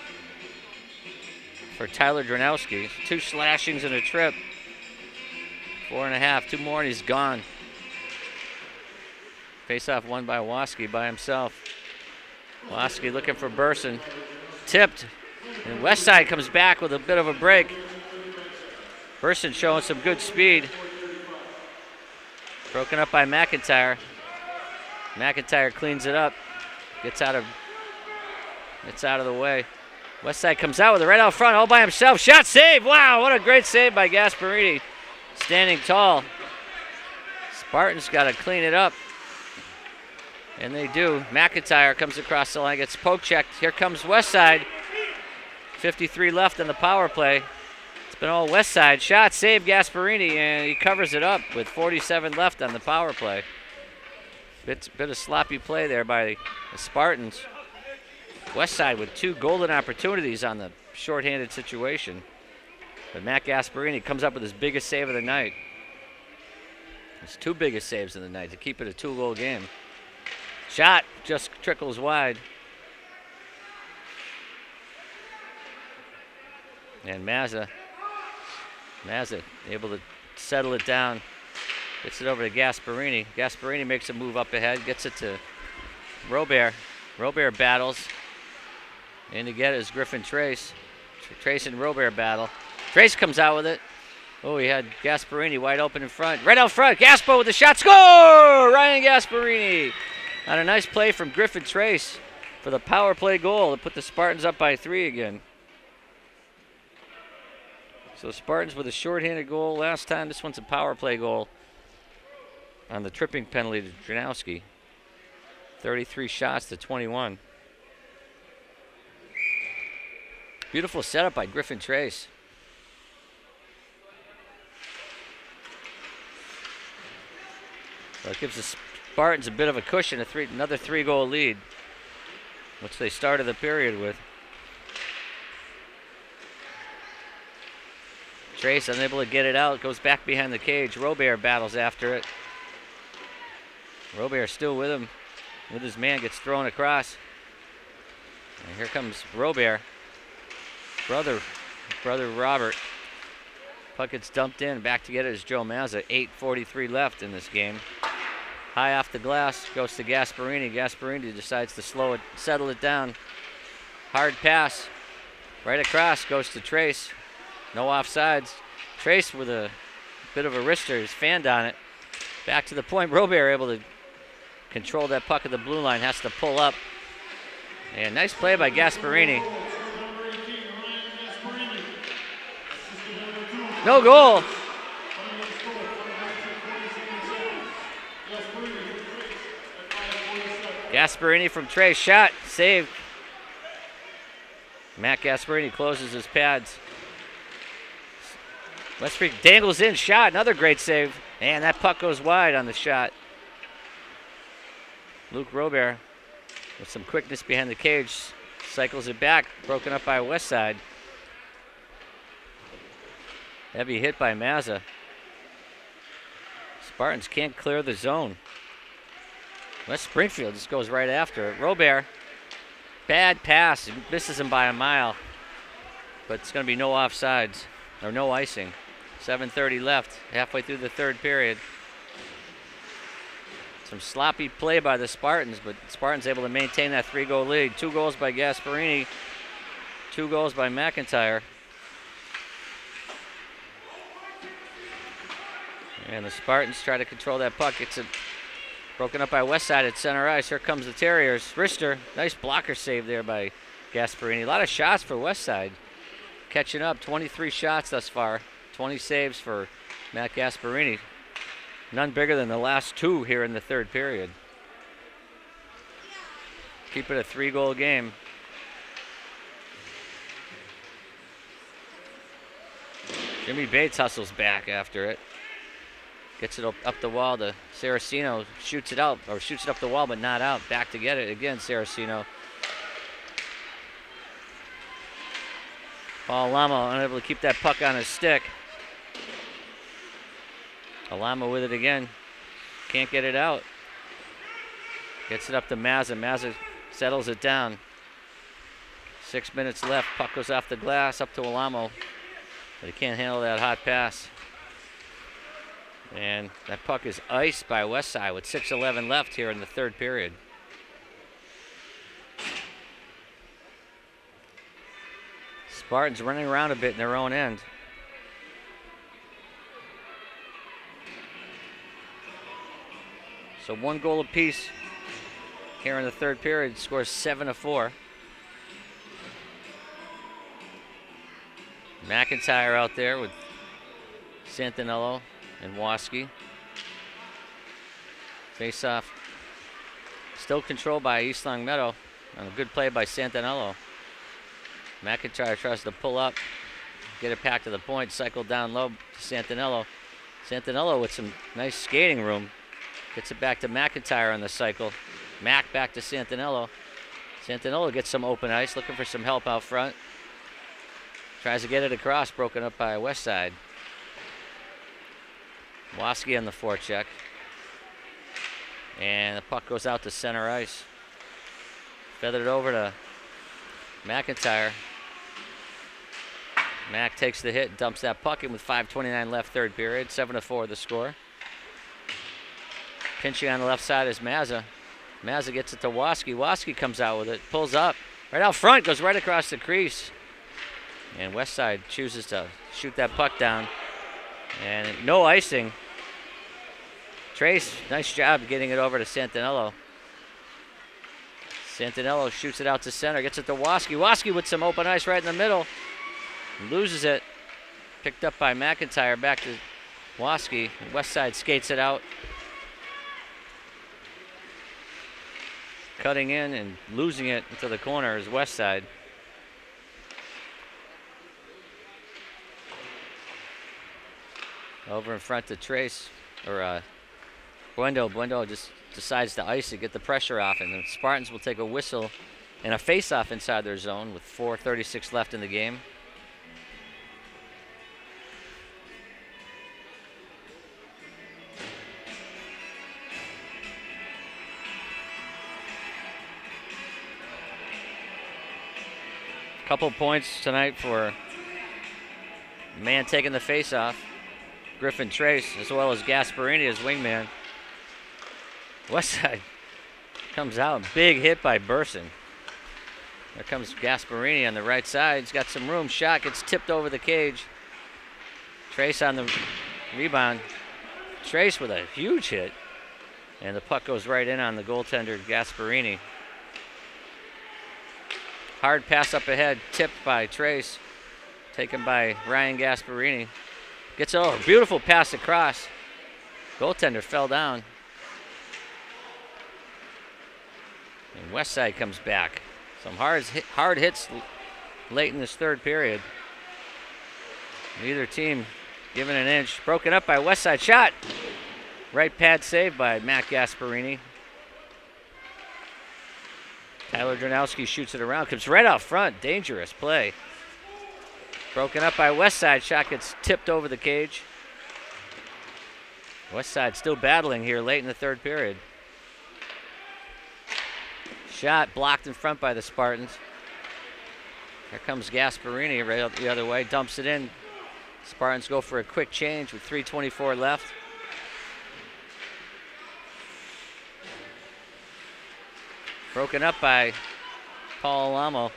for Tyler Dranowski. Two slashings and a trip. Four and a half. Two more and he's gone. Face-off won by Waski by himself. Waski looking for Burson. Tipped. And West Side comes back with a bit of a break. Burson showing some good speed. Broken up by McIntyre. McIntyre cleans it up. Gets out of gets out of the way. West Side comes out with it right out front, all by himself. Shot save. Wow, what a great save by Gasparini. Standing tall. Spartans got to clean it up. And they do. McIntyre comes across the line, gets poke checked. Here comes West Side. fifty-three left in the power play. It's been all West Side. Shot, save Gasparini, and he covers it up with forty-seven left on the power play. Bit, bit of sloppy play there by the Spartans. West Side with two golden opportunities on the shorthanded situation. But Matt Gasparini comes up with his biggest save of the night. His two biggest saves of the night to keep it a two-goal game. Shot just trickles wide. And Mazza, Mazza able to settle it down. Gets it over to Gasparini. Gasparini makes a move up ahead, gets it to Robert. Robert battles. And to get it is Griffin Trace. Trace and Robert battle. Trace comes out with it. Oh, he had Gasparini wide open in front. Right out front, Gaspo with the shot. Score! Ryan Gasparini. On a nice play from Griffin Trace for the power play goal to put the Spartans up by three again. So Spartans with a shorthanded goal last time. This one's a power play goal on the tripping penalty to Janowski. thirty-three shots to twenty-one. Beautiful setup by Griffin Trace. So it gives the Spartans a bit of a cushion, a three, another three-goal lead, which they started the period with. Trace unable to get it out, goes back behind the cage. Robert battles after it. Robert still with him, with his man, gets thrown across. And here comes Robert. Brother, brother Robert. Puck gets dumped in, back to get it is Joe Mazza. eight forty-three left in this game. High off the glass, goes to Gasparini. Gasparini decides to slow it, settle it down. Hard pass, right across, goes to Trace. No offsides. Trace with a bit of a wrister, he's fanned on it. Back to the point, Robert able to control that puck at the blue line, has to pull up. And nice play by Gasparini. No goal. Gasparini from Trace, shot, saved. Matt Gasparini closes his pads. West Spring dangles in, shot, another great save. And that puck goes wide on the shot. Luke Robert with some quickness behind the cage, cycles it back, broken up by Westside. Heavy hit by Mazza. Spartans can't clear the zone. West Springfield just goes right after it. Robert, bad pass, misses him by a mile. But it's going to be no offsides, or no icing. seven thirty left, halfway through the third period. Some sloppy play by the Spartans, but Spartans able to maintain that three-goal lead. Two goals by Gasparini, two goals by McIntyre. And the Spartans try to control that puck. It's a, broken up by Westside at center ice. Here comes the Terriers. Richter, nice blocker save there by Gasparini. A lot of shots for Westside. Catching up, twenty-three shots thus far. twenty saves for Matt Gasparini. None bigger than the last two here in the third period. Keep it a three-goal game. Jimmy Bates hustles back after it. Gets it up, up the wall to Saraceno. Shoots it out, or shoots it up the wall, but not out. Back to get it again, Saraceno. Paul Alamo unable to keep that puck on his stick. Alamo with it again. Can't get it out. Gets it up to Mazza. Mazza settles it down. Six minutes left. Puck goes off the glass up to Alamo. But he can't handle that hot pass. And that puck is iced by Westside with six eleven left here in the third period. Spartans running around a bit in their own end. So one goal apiece here in the third period. Scores seven to four. McIntyre out there with Santinello and Waski. Face off. Still controlled by East Long Meadow. And a good play by Santinello. McIntyre tries to pull up, get it back to the point, cycle down low to Santinello. Santinello with some nice skating room. Gets it back to McIntyre on the cycle. Mac back to Santinello. Santinello gets some open ice, looking for some help out front. Tries to get it across, broken up by Westside. Waski on the forecheck. And the puck goes out to center ice. Feathered it over to McIntyre. Mac takes the hit and dumps that puck in with five twenty-nine left third period. seven to four the score. Pinching on the left side is Mazza. Mazza gets it to Waski. Waski comes out with it, pulls up. Right out front, goes right across the crease. And Westside chooses to shoot that puck down. And no icing. Trace, nice job getting it over to Santinello. Santinello shoots it out to center, gets it to Waski. Waski with some open ice right in the middle. Loses it. Picked up by McIntyre, back to Waski. Westside skates it out. Cutting in and losing it into the corner is Westside. Over in front to Trace, or uh, Buendo. Buendo just decides to ice it, get the pressure off, and the Spartans will take a whistle and a face-off inside their zone with four thirty-six left in the game. Couple points tonight for the man taking the face-off, Griffin Trace, as well as Gasparini as wingman. Westside comes out, big hit by Burson. There comes Gasparini on the right side. He's got some room. Shot gets tipped over the cage. Trace on the rebound. Trace with a huge hit. And the puck goes right in on the goaltender, Gasparini. Hard pass up ahead, tipped by Trace. Taken by Ryan Gasparini. Gets over. Beautiful pass across. Goaltender fell down. And Westside comes back. Some hard, hit, hard hits late in this third period. Neither team giving an inch. Broken up by Westside. Shot. Right pad save by Matt Gasparini. Tyler Dronowski shoots it around. Comes right out front. Dangerous play. Broken up by Westside. Shot gets tipped over the cage. Westside still battling here late in the third period. Shot blocked in front by the Spartans. Here comes Gasparini right out the other way. Dumps it in. Spartans go for a quick change with three twenty-four left. Broken up by Paul Alamo.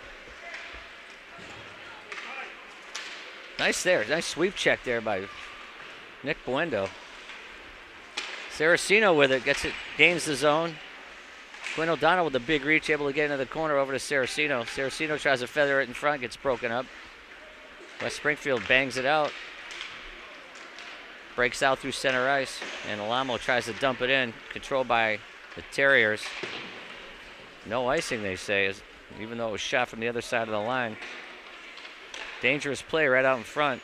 Nice there. Nice sweep check there by Nick Buendo. Saraceno with it. Gets it. Gains the zone. Quinn O'Donnell with a big reach. Able to get into the corner over to Saraceno. Saraceno tries to feather it in front. Gets broken up. West Springfield bangs it out. Breaks out through center ice. And Alamo tries to dump it in. Controlled by the Terriers. No icing, they say, as, even though it was shot from the other side of the line. Dangerous play right out in front.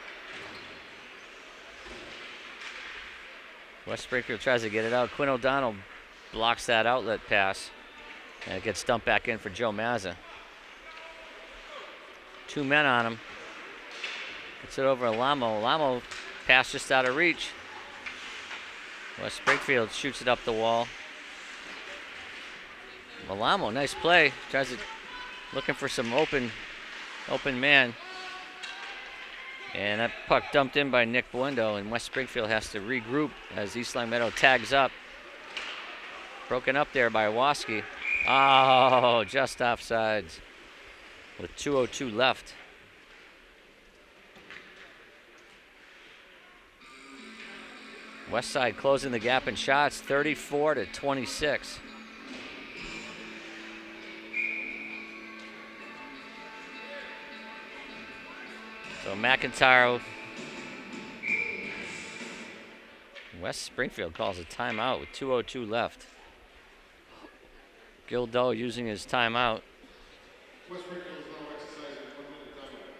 West Springfield tries to get it out. Quinn O'Donnell blocks that outlet pass. And it gets dumped back in for Joe Mazza. Two men on him. Gets it over Alamo. Alamo pass just out of reach. West Springfield shoots it up the wall. Alamo, nice play. Tries to, looking for some open, open man. And that puck dumped in by Nick Buendo, and West Springfield has to regroup as East Long Meadow tags up. Broken up there by Waski. Oh, just offsides with two oh two left. Westside closing the gap in shots, thirty-four to twenty-six. So McIntyre, West Springfield calls a timeout with two oh two left. Gildo using his timeout. West Springfield is now exercising one minute timeout.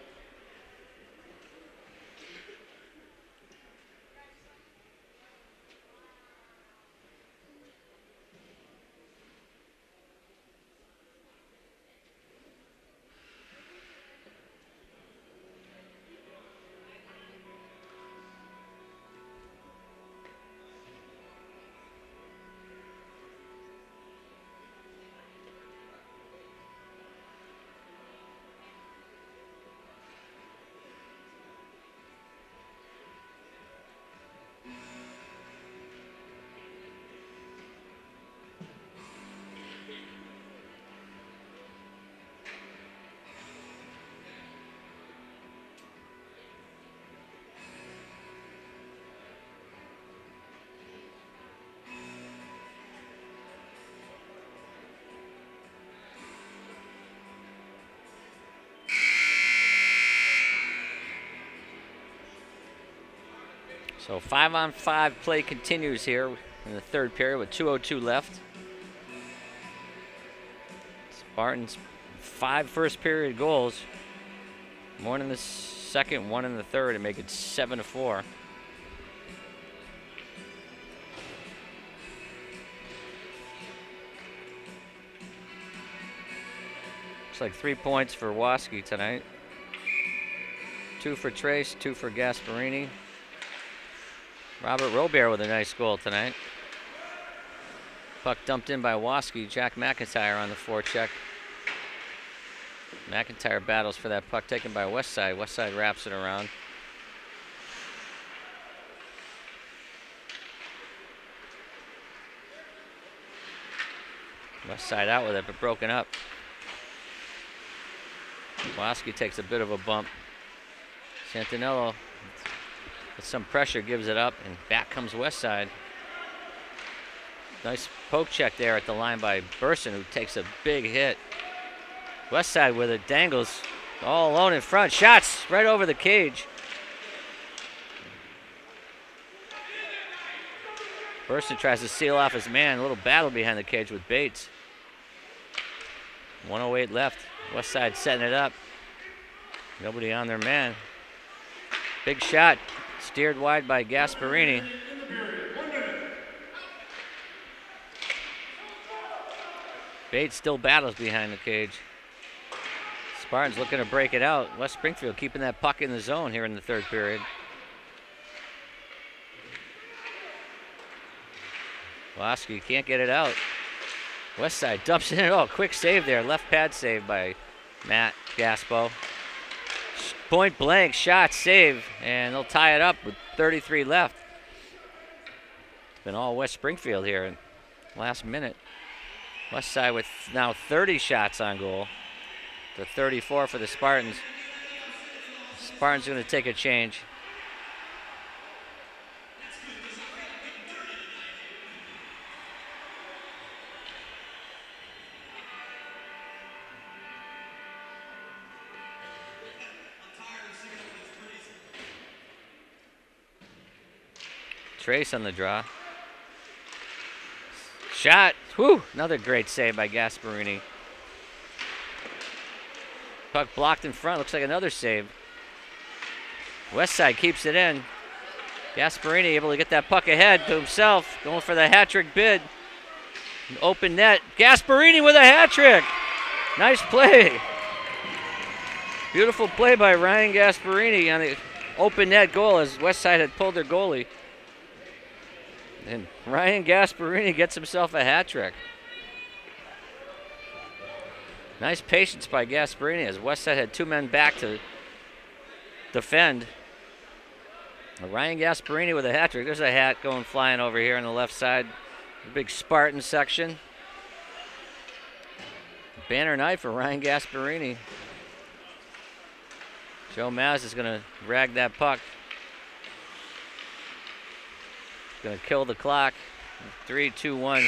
So five on five play continues here in the third period with two oh two left. Spartans five first period goals. One in the second, one in the third, and make it seven to four. Looks like three points for Waski tonight. Two for Trace, two for Gasparini. Robert Robert with a nice goal tonight. Puck dumped in by Waski. Jack McIntyre on the forecheck. McIntyre battles for that puck taken by Westside. Westside wraps it around. Westside out with it, but broken up. Waski takes a bit of a bump. Santinello, with some pressure, gives it up, and back comes Westside. Nice poke check there at the line by Burson, who takes a big hit. Westside with it, dangles all alone in front. Shots right over the cage. Burson tries to seal off his man. A little battle behind the cage with Bates. one oh eight left. Westside setting it up. Nobody on their man. Big shot, steered wide by Gasparini. Bates still battles behind the cage. Spartans looking to break it out. West Springfield keeping that puck in the zone here in the third period. Waski can't get it out. Westside dumps it in. Oh, quick save there. Left pad save by Matt Gaspo. Point blank shot save, and they'll tie it up with thirty-three left. It's been all West Springfield here in last minute. Westside with now thirty shots on goal to thirty-four for the Spartans. Spartans going to take a change. Trace on the draw. Shot. Whew. Another great save by Gasparini. Puck blocked in front. Looks like another save. Westside keeps it in. Gasparini able to get that puck ahead to himself. Going for the hat trick bid. An open net. Gasparini with a hat trick. Nice play. Beautiful play by Ryan Gasparini on the open net goal as Westside had pulled their goalie. And Ryan Gasparini gets himself a hat trick. Nice patience by Gasparini as Westside had two men back to defend. Ryan Gasparini with a hat trick. There's a hat going flying over here on the left side. The big Spartan section. Banner night for Ryan Gasparini. Joe Maz is going to rag that puck. Going to kill the clock. Three, two, one.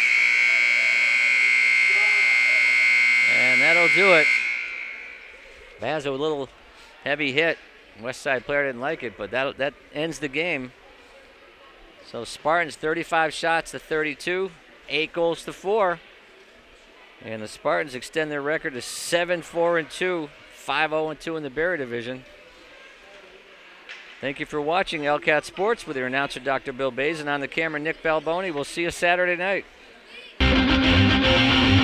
And that'll do it. Maz a little heavy hit. Westside player didn't like it, but that that ends the game. So Spartans thirty-five shots to thirty-two, eight goals to four. And the Spartans extend their record to seven, four, and two, five, oh, and two in the Berry Division. Thank you for watching Elcat Sports with your announcer, Doctor Bill Bays, and on the camera, Nick Balboni. We'll see you Saturday night.